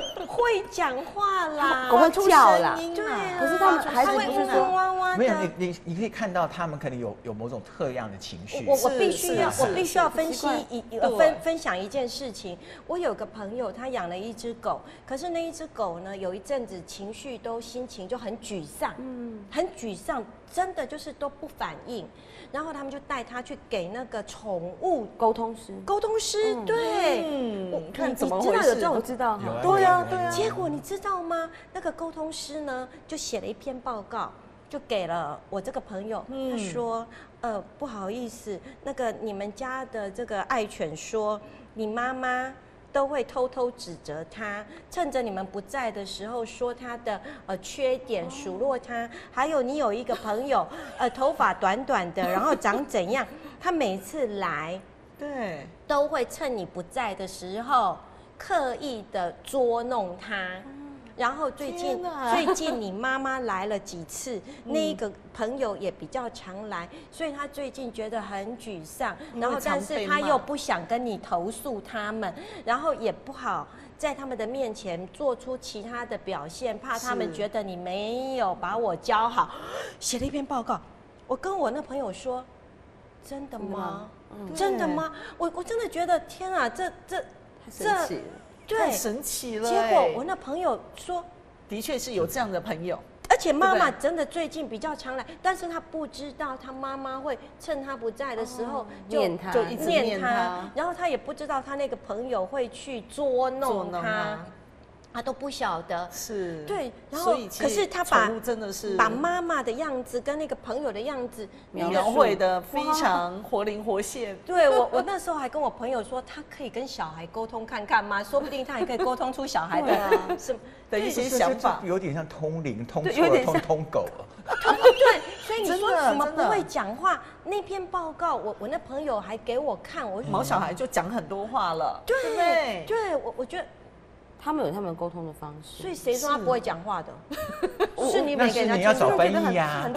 S1: 会讲话啦，
S3: 狗会叫啦，
S1: 对啊，
S3: 可是他们孩子不是说
S1: 哇哇的。
S4: 没有你可以看到他们可能有某种特样的情绪。
S1: 我必须要分析分享一件事情。我有个朋友，他养了一只狗，可是那一只狗呢，有一阵子情绪心情就很沮丧，很沮丧，真的就是都不反应。然后他们就带他去给那个宠物
S3: 沟通师，
S1: 对，
S2: 看怎么回事？
S1: 有这种
S3: 我知道，
S2: 对啊。
S1: 结果你知道吗？那个沟通师呢，就写了一篇报告，就给了我这个朋友。他说，不好意思，那个你们家的这个爱犬说，你妈妈都会偷偷指责他，趁着你们不在的时候说他的缺点，数落他。还有你有一个朋友，头发短短的，然后长怎样？他每次来，
S2: 对，
S1: 都会趁你不在的时候，刻意的捉弄他。然后最近你妈妈来了几次，那一个朋友也比较常来，所以他最近觉得很沮丧。然后但是他又不想跟你投诉他们，然后也不好在他们的面前做出其他的表现，怕他们觉得你没有把我教好。写了一篇报告，我跟我那朋友说，真的吗？真的吗？我真的觉得天啊，这
S2: 太神奇了。
S1: 结果我那朋友说，
S2: 的确是有这样的朋友，
S1: 而且妈妈真的最近比较常来，但是他不知道他妈妈会趁他不在的时候就
S2: 一直念他，
S1: 然后他也不知道他那个朋友会去捉弄他。他都不晓得，
S2: 是
S1: 对，然后可是他
S2: 真的是
S1: 把妈妈的样子跟那个朋友的样子
S2: 描绘的非常活灵活现。
S1: 对我那时候还跟我朋友说，他可以跟小孩沟通看看吗？说不定他也可以沟通出小孩的什么
S2: 的一些想法，
S4: 有点像通灵、通错了、通狗了。
S1: 对，所以你说什么不会讲话？那篇报告，我那朋友还给我看，我
S2: 毛小孩就讲很多话了，
S1: 对，我觉得。
S3: 他们有他们沟通的方式，
S1: 所以谁说他不会讲话的？是你没给他，
S4: 你要找翻译呀。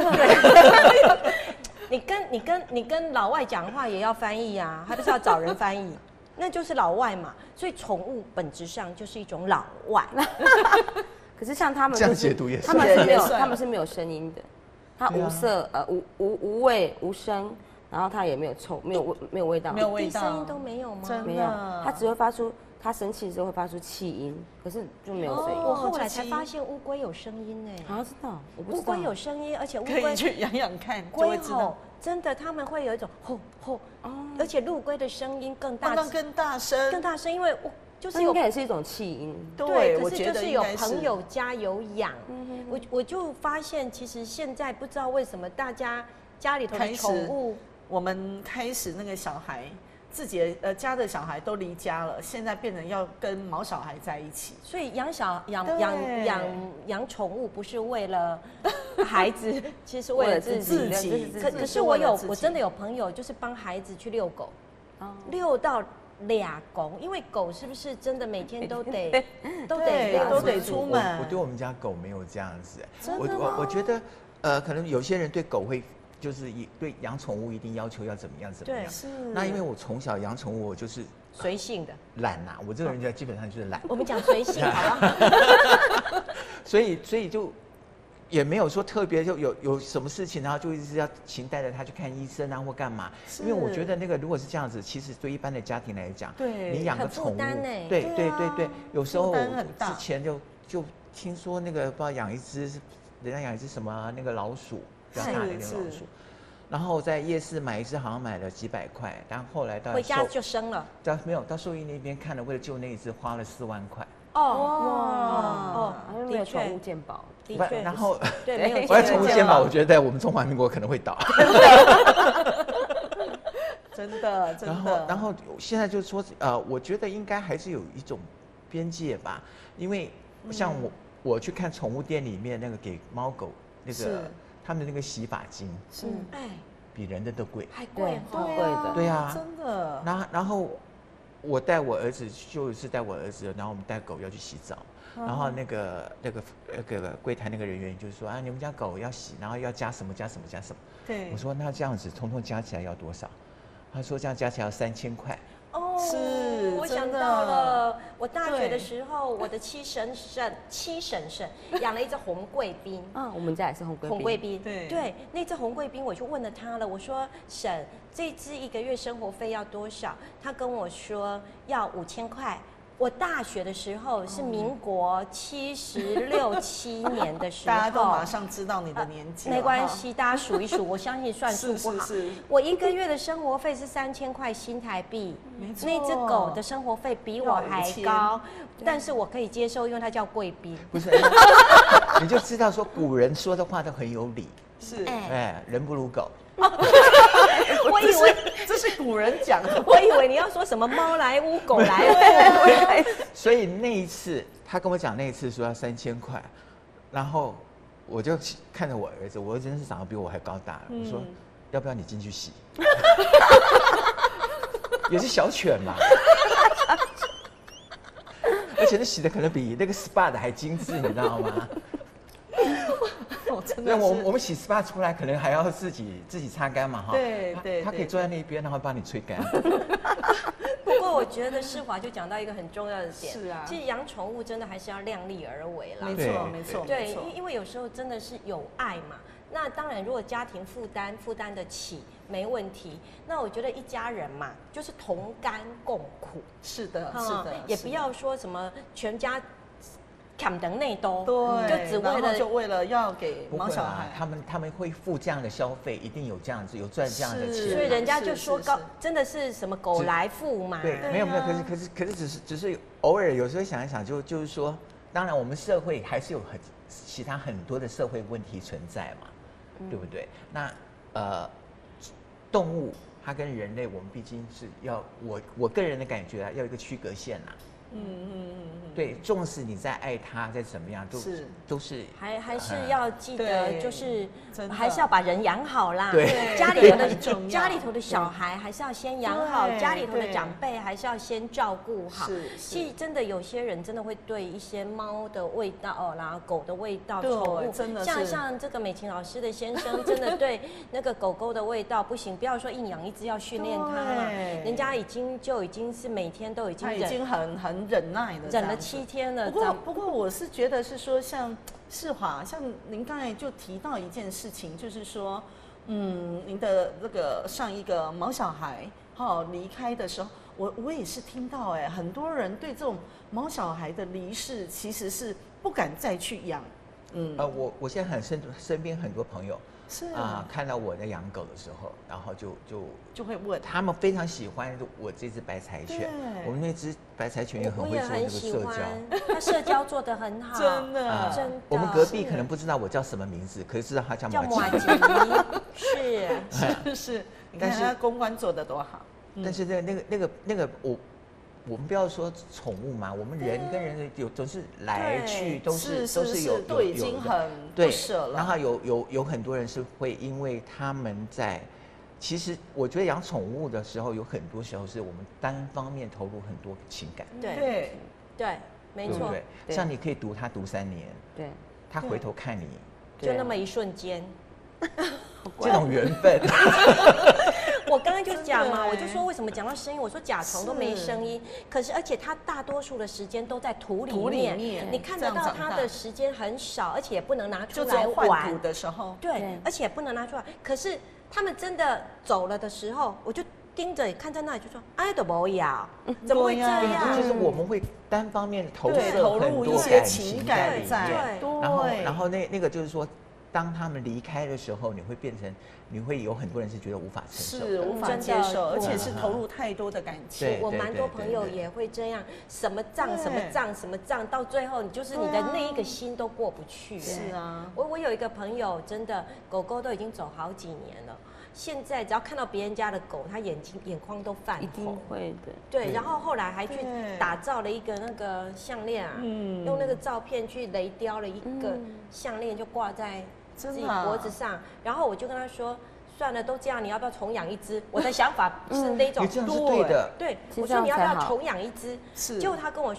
S1: 你跟老外讲话也要翻译呀，他就是要找人翻译，那就是老外嘛。所以宠物本质上就是一种老外。
S3: 可是像他们
S4: 这样解读也是，
S3: 他们是没有声音的，它无色无味无声，然后它也没有臭，没有味道，
S1: 一点声音都没有吗？
S3: 没有，它只会发出。它生气的时候会发出气音，可是就没有声音。
S1: 我后来才发现乌龟有声音呢。
S3: 好像知道，我不知道。
S1: 乌龟有声音，而且乌
S2: 龟可以去养养看，
S1: 龟吼真的他们会有一种吼吼，而且陆龟的声音更大声，因为就是
S3: 应该也是一种气音。
S1: 对，可是就是有朋友家有养，我就发现其实现在不知道为什么大家家里头的宠物，
S2: 我们开始那个小孩。自己家的小孩都离家了，现在变成要跟毛小孩在一起，
S1: 所以养宠物不是为了孩子，其实是为了自己。可是我真的有朋友就是帮孩子去遛狗，遛到2公，因为狗是不是真的每天都得
S2: 出门？
S4: 我对我们家狗没有这样子，我觉得可能有些人对狗会。就是对养宠物一定要求要怎么样。
S1: 对，
S2: 是。
S4: 那因为我从小养宠物，我就是
S1: 随性的
S4: 懒呐。我这个人基本上就是懒。
S1: 我们讲随性好不好？
S4: 所以就也没有说特别就有什么事情，然后就一直要勤带着他去看医生啊或干嘛。因为我觉得那个如果是这样子，其实对一般的家庭来讲，
S2: 对，
S4: 你养个宠物，对，有时候之前就听说那个不知道人家养一只什么那个老鼠。比较大的那个老鼠，然后在夜市买一只，好像买了几百块，但后来到
S1: 回家就生了。
S4: 没有到兽医那边看了，为了救那一只花了4万块。
S3: 没有宠物健保，
S1: 的确。
S4: 然后
S1: 对，没有。
S4: 我要宠物健保，我觉得在我们中华民国可能会倒。
S2: 真的。
S4: 然后现在就是说，我觉得应该还是有一种边界吧，因为像我去看宠物店里面那个给猫狗那个。他们的那个洗发精
S2: 是，
S4: 比人的都贵，
S1: 还贵，
S3: 超贵的，
S4: 对啊，
S2: 真的。
S4: 然后我带我儿子，然后我们带狗要去洗澡，然后那个柜台那个人员就是说啊，你们家狗要洗，然后要加什么。
S2: 对，
S4: 我说那这样子统统加起来要多少？他说这样加起来要3000块。
S1: 是，我想到了， 我大学的时候，我的七婶婶养了一只红贵宾。
S3: 嗯，我们家也是红贵宾。
S1: 红贵宾，
S2: 对，
S1: 那只红贵宾我就问了他了，我说婶，这只1个月生活费要多少？他跟我说要5000块。我大学的时候是民国76、7年的时候，
S2: 大家都马上知道你的年纪。
S1: 没关系，大家数一数，我相信算数不好。我1个月的生活费是3000块新台币，
S2: 没错。
S1: 那只狗的生活费比我还高，但是我可以接受，因为它叫贵宾。
S4: 不是，你就知道说古人说的话都很有理。
S2: 是，
S4: 人不如狗。
S1: 我以为
S2: 这是古人讲的，
S1: 我以为你要说什么猫来屋狗来屋。
S4: 所以那一次他跟我讲，那一次说要3000块，然后我就看着我儿子，我儿子真是长得比我还高大，我说要不要你进去洗？也是小犬嘛，而且那洗的可能比那个 SPA 的还精致，你知道吗？那我们洗 SPA 出来，可能还要自己擦干嘛哈。
S2: 对，
S4: 他可以坐在那边，然后帮你吹干。
S1: 不过我觉得世华就讲到一个很重要的点，
S2: 是啊，
S1: 其实养宠物真的还是要量力而为啦。
S2: 没错，
S1: 对，因为有时候真的是有爱嘛。那当然，如果家庭负担得起，没问题。那我觉得一家人嘛，就是同甘共苦。
S2: 是的，
S1: 也不要说什么全家。砍等内兜，
S2: 对，
S1: 就
S2: 为了要给毛小孩，
S4: 他们会付这样的消费，一定有这样子有赚这样的钱，
S1: 所以人家就说真的是什么狗来富嘛。
S4: 对，没有，可是只是偶尔有时候想一想，就是说，当然我们社会还是有其他很多的社会问题存在嘛，对不对？那动物它跟人类，我们毕竟是要我个人的感觉啊，要有一个区隔线啦。对，纵使你在爱他，再怎么样，都是
S1: 还是要记得，就是还是要把人养好啦。
S4: 对，
S1: 家里头的小孩还是要先养好，家里头的长辈还是要先照顾好。其实真的有些人真的会对一些猫的味道啦、狗的味道、宠物，
S2: 真的
S1: 像这个美琴老师的先生，真的对那个狗狗的味道不行。不要说硬养一只要训练它嘛，人家已经是每天都已经
S2: 很忍耐的，
S1: 忍了7天了。
S2: 不过我是觉得是说，像世华，像您刚才就提到一件事情，就是说，您的那个上一个毛小孩离开的时候，我也是听到很多人对这种毛小孩的离世其实是不敢再去养。
S4: 我现在身边很多朋友。
S2: 是
S4: 看到我在养狗的时候，然后
S2: 就会问，
S4: 他们非常喜欢我这只白柴犬。我们那只白柴犬也很会做这个社交，
S1: 它社交做得很好，
S2: 真的。
S4: 我们隔壁可能不知道我叫什么名字，可是知道它叫
S1: 马吉。
S2: 是，你看它公关做得多好。
S4: 但是那个我们不要说宠物嘛，我们人跟人总是来去都是有
S2: 都已经很不舍了。
S4: 然后有很多人是会因为他们其实我觉得养宠物的时候，有很多时候是我们单方面投入很多情感。
S1: 对，没错。
S4: 对，像你可以读他读3年，
S3: 对，
S4: 他回头看你，
S1: 就那么一瞬间，
S4: 这种缘分。
S1: 我刚刚就讲嘛，我就说为什么讲到声音，我说甲虫都没声音，可是而且它大多数的时间都在土里面，你看得到它的时间很少，而且也不能拿出来玩。
S2: 换土的时候，
S1: 对，而且也不能拿出来。可是他们真的走了的时候，我就盯着看在那里，就说哎都不要，怎么会这样？
S4: 就是我们会单方面投入
S2: 一些情感在，
S4: 然后那个就是说。当他们离开的时候，你会有很多人是觉得无法承受，
S2: 是无法接受，而且是投入太多的感情。
S1: 我蛮多朋友也会这样，什么账，到最后你的那一个心都过不去。
S2: 是啊，
S1: 我有一个朋友，真的狗狗都已经走好几年了。现在只要看到别人家的狗，他眼眶都泛红，
S3: 一定会的。
S1: 对，然后后来还去打造了一个那个项链啊，用那个照片去雷雕了一个项链，就挂在自己脖子上。然后我就跟他说，算了，都这样，你要不要重养一只？我的想法是那种，
S4: 这样是对的。
S1: 对，我说你要不要重养一只？结果他跟我说，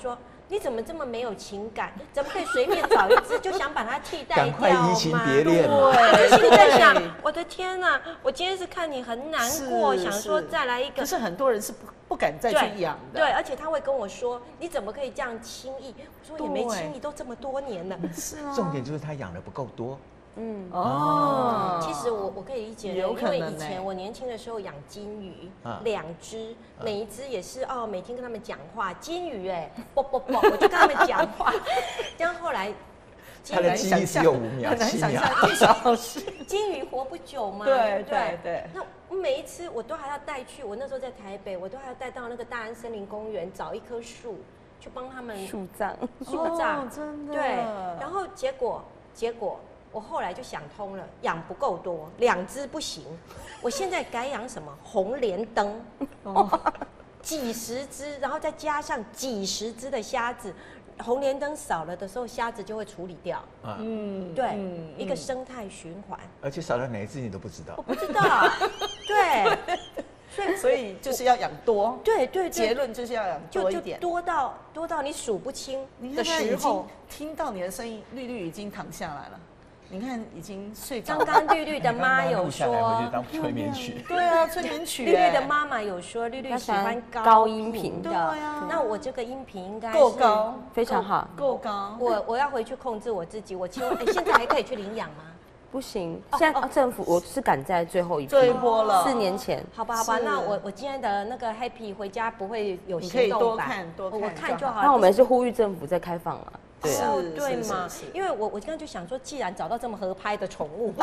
S1: 你怎么这么没有情感？怎么可以随便找一只就想把它替代掉吗？
S4: 赶快移情别恋嘛！
S1: 我就心里在想，我的天哪！我今天是看你很难过，想说再来一个。
S2: 可是很多人是不敢再去养的。
S1: 对，而且他会跟我说：“你怎么可以这样轻易？”我说：“也没轻易，都这么多年了。”
S2: 是啊。
S4: 重点就是他养的不够多。
S1: 其实我可以理解，因为以前我年轻的时候养金鱼，2只，每一只也是每天跟他们讲话，金鱼啵啵啵，我就跟他们讲话。这样后来，
S4: 他的记忆只有5秒、7秒。
S2: 1小时，
S1: 金鱼活不久嘛。
S2: 对。
S1: 那我每一次我都还要带去，我那时候在台北，我都还要带到那个大安森林公园找一棵树，去帮他们
S3: 树葬，
S2: 真的。
S1: 对，然后结果。我后来就想通了，养不够多，2只不行。我现在改养什么红莲灯，几十只，然后再加上几十只的虾子。红莲灯少了的时候，虾子就会处理掉。对，一个生态循环。
S4: 而且少了哪一只你都不知道。
S1: 我不知道，对。
S2: 所以就是要养多，
S1: 对，
S2: 结论就是要养多一点，
S1: 多到你数不清的时候，
S2: 听到你的声音，绿绿已经躺下来了。你看，已经睡着。
S1: 刚刚绿绿的妈有说，
S4: 回去当催眠曲。
S2: 对啊，催眠曲。
S1: 绿绿的妈妈有说，绿绿喜欢高音频的。对啊。那我这个音频应该
S2: 够高，
S3: 非常好，
S2: 够高。
S1: 我要回去控制我自己。我请问，现在还可以去领养吗？
S3: 不行，现在政府我是赶在最后一
S2: 波了
S3: ，4年前。
S1: 好吧，那我今天的那个 Happy 回家不会有行动版，
S2: 我
S1: 看就好。
S3: 那我们是呼吁政府在开放了。
S1: 对嘛？因为我刚刚就想说，既然找到这么合拍的宠物，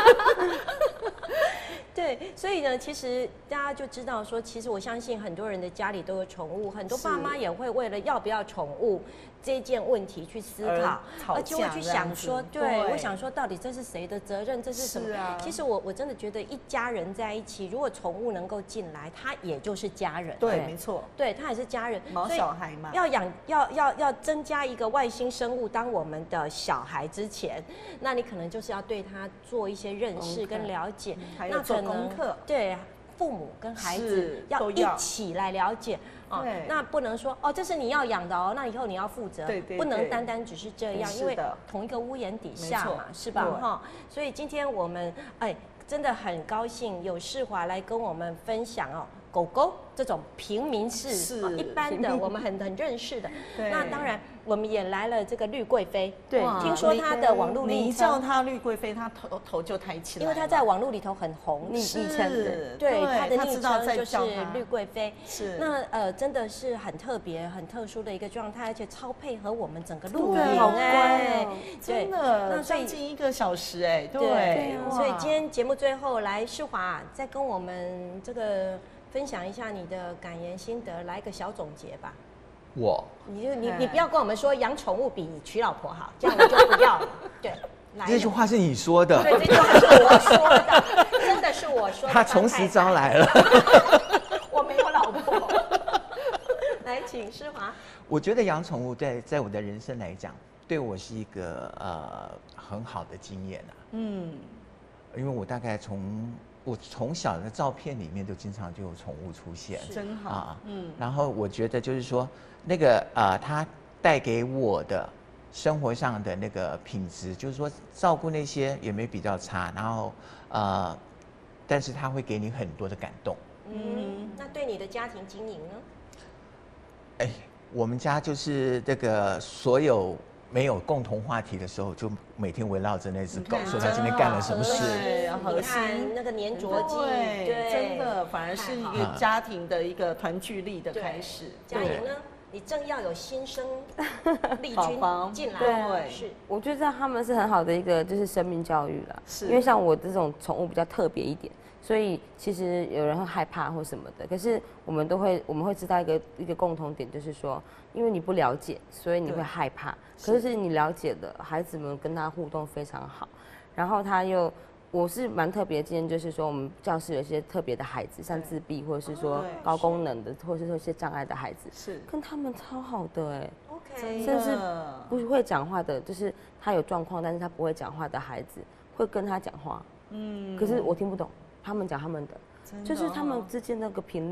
S1: 对，所以呢，其实大家就知道说，其实我相信很多人的家里都有宠物，很多爸妈也会为了要不要宠物这件问题去思考，而且会去想说，对，我想说到底这是谁的责任，这是什么？其实我真的觉得一家人在一起，如果宠物能够进来，它也就是家人。
S2: 对，没错，
S1: 对，它也是家人。
S2: 毛小孩嘛，
S1: 要增加一个外星生物当我们的小孩之前，那你可能就是要对他做一些认识跟了解，
S2: 那做功课，
S1: 对，父母跟孩子要一起来了解。那不能说这是你要养的那以后你要负责，不能单单只是这样，因为同一个屋檐底下嘛，是吧？所以今天我们真的很高兴有世华来跟我们分享狗狗这种平民式一般的我们很认识的。那当然我们也来了这个绿贵妃，对，听说她的网络
S2: 你叫她绿贵妃，她头就抬起来，
S1: 因为她在网络里头很红，昵称的，对，她的昵称就是绿贵妃。是，那真的是很特别、很特殊的一个状态，而且超配合我们整个录影，
S2: 好乖真的，那将近1个小时对，
S1: 所以今天节目最后来世华再跟我们这个分享一下你的感言心得，来一个小总结吧。你不要跟我们说养宠物比娶老婆好，这样我就不要了。对，
S4: 这句话是你说的。
S1: 对，这句话是我说的，真的是我说的。
S4: 他从实招来了。
S1: 我没有老婆。来，请世华。
S4: 我觉得养宠物在我的人生来讲，对我是一个很好的经验因为我大概我从小的照片里面就经常就有宠物出现，
S2: 真好
S4: 然后我觉得就是说那个它带给我的生活上的那个品质，就是说照顾那些也没比较差，然后但是它会给你很多的感动。
S1: 那对你的家庭经营呢？
S4: 我们家就是这个所有没有共同话题的时候，就每天围绕着那只狗，说它今天干了什么事。
S1: 你看那个粘着剂，
S2: 对，真的反而是一个家庭的一个团聚力的开始。
S1: 嘉莹呢？你正要有新生力军进来，
S3: 对，是，我觉得他们是很好的一个就是生命教育啦。是，因为像我这种宠物比较特别一点，所以其实有人会害怕或什么的，可是我们会知道一个共同点，就是说，因为你不了解，所以你会害怕。可是你了解的，孩子们跟他互动非常好，然后我是蛮特别的经验，就是说我们教室有一些特别的孩子，像自闭或者是说高功能的，或者是说一些障碍的孩子，是跟他们超好的
S1: OK，
S3: 甚至不会讲话的，就是他有状况，但是他不会讲话的孩子会跟他讲话，可是我听不懂，他们讲他们的，就是他们之间那个频率，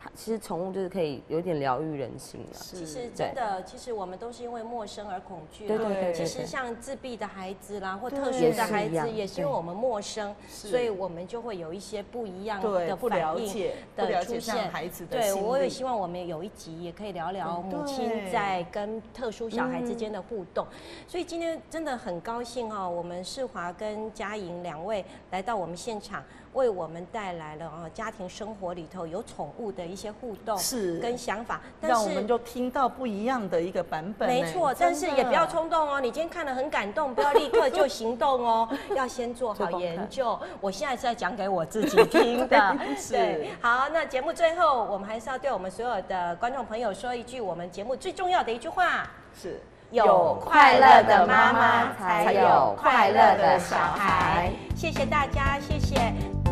S3: 其实宠物就是可以有点疗愈人心的。
S1: 其实真的，其实我们都是因为陌生而恐惧。
S3: 对。
S1: 其实像自闭的孩子啦，或特殊的孩子，也是因为我们陌生，所以我们就会有一些不一样的反应的出现。
S2: 孩子的
S1: 对，我也希望我们有一集也可以聊聊母亲在跟特殊小孩之间的互动。所以今天真的很高兴哦，我们世华跟佳莹两位来到我们现场，为我们带来了家庭生活里头有宠物的一些互动跟想法，
S2: 让我们就听到不一样的一个版本。
S1: 没错，但是也不要冲动哦。你今天看了很感动，不要立刻就行动哦，要先做好研究。我现在是在讲给我自己听的。对，好，那节目最后我们还是要对我们所有的观众朋友说一句我们节目最重要的一句话：
S2: 是
S1: 有快乐的妈妈才有快乐的小孩。谢谢大家，谢谢。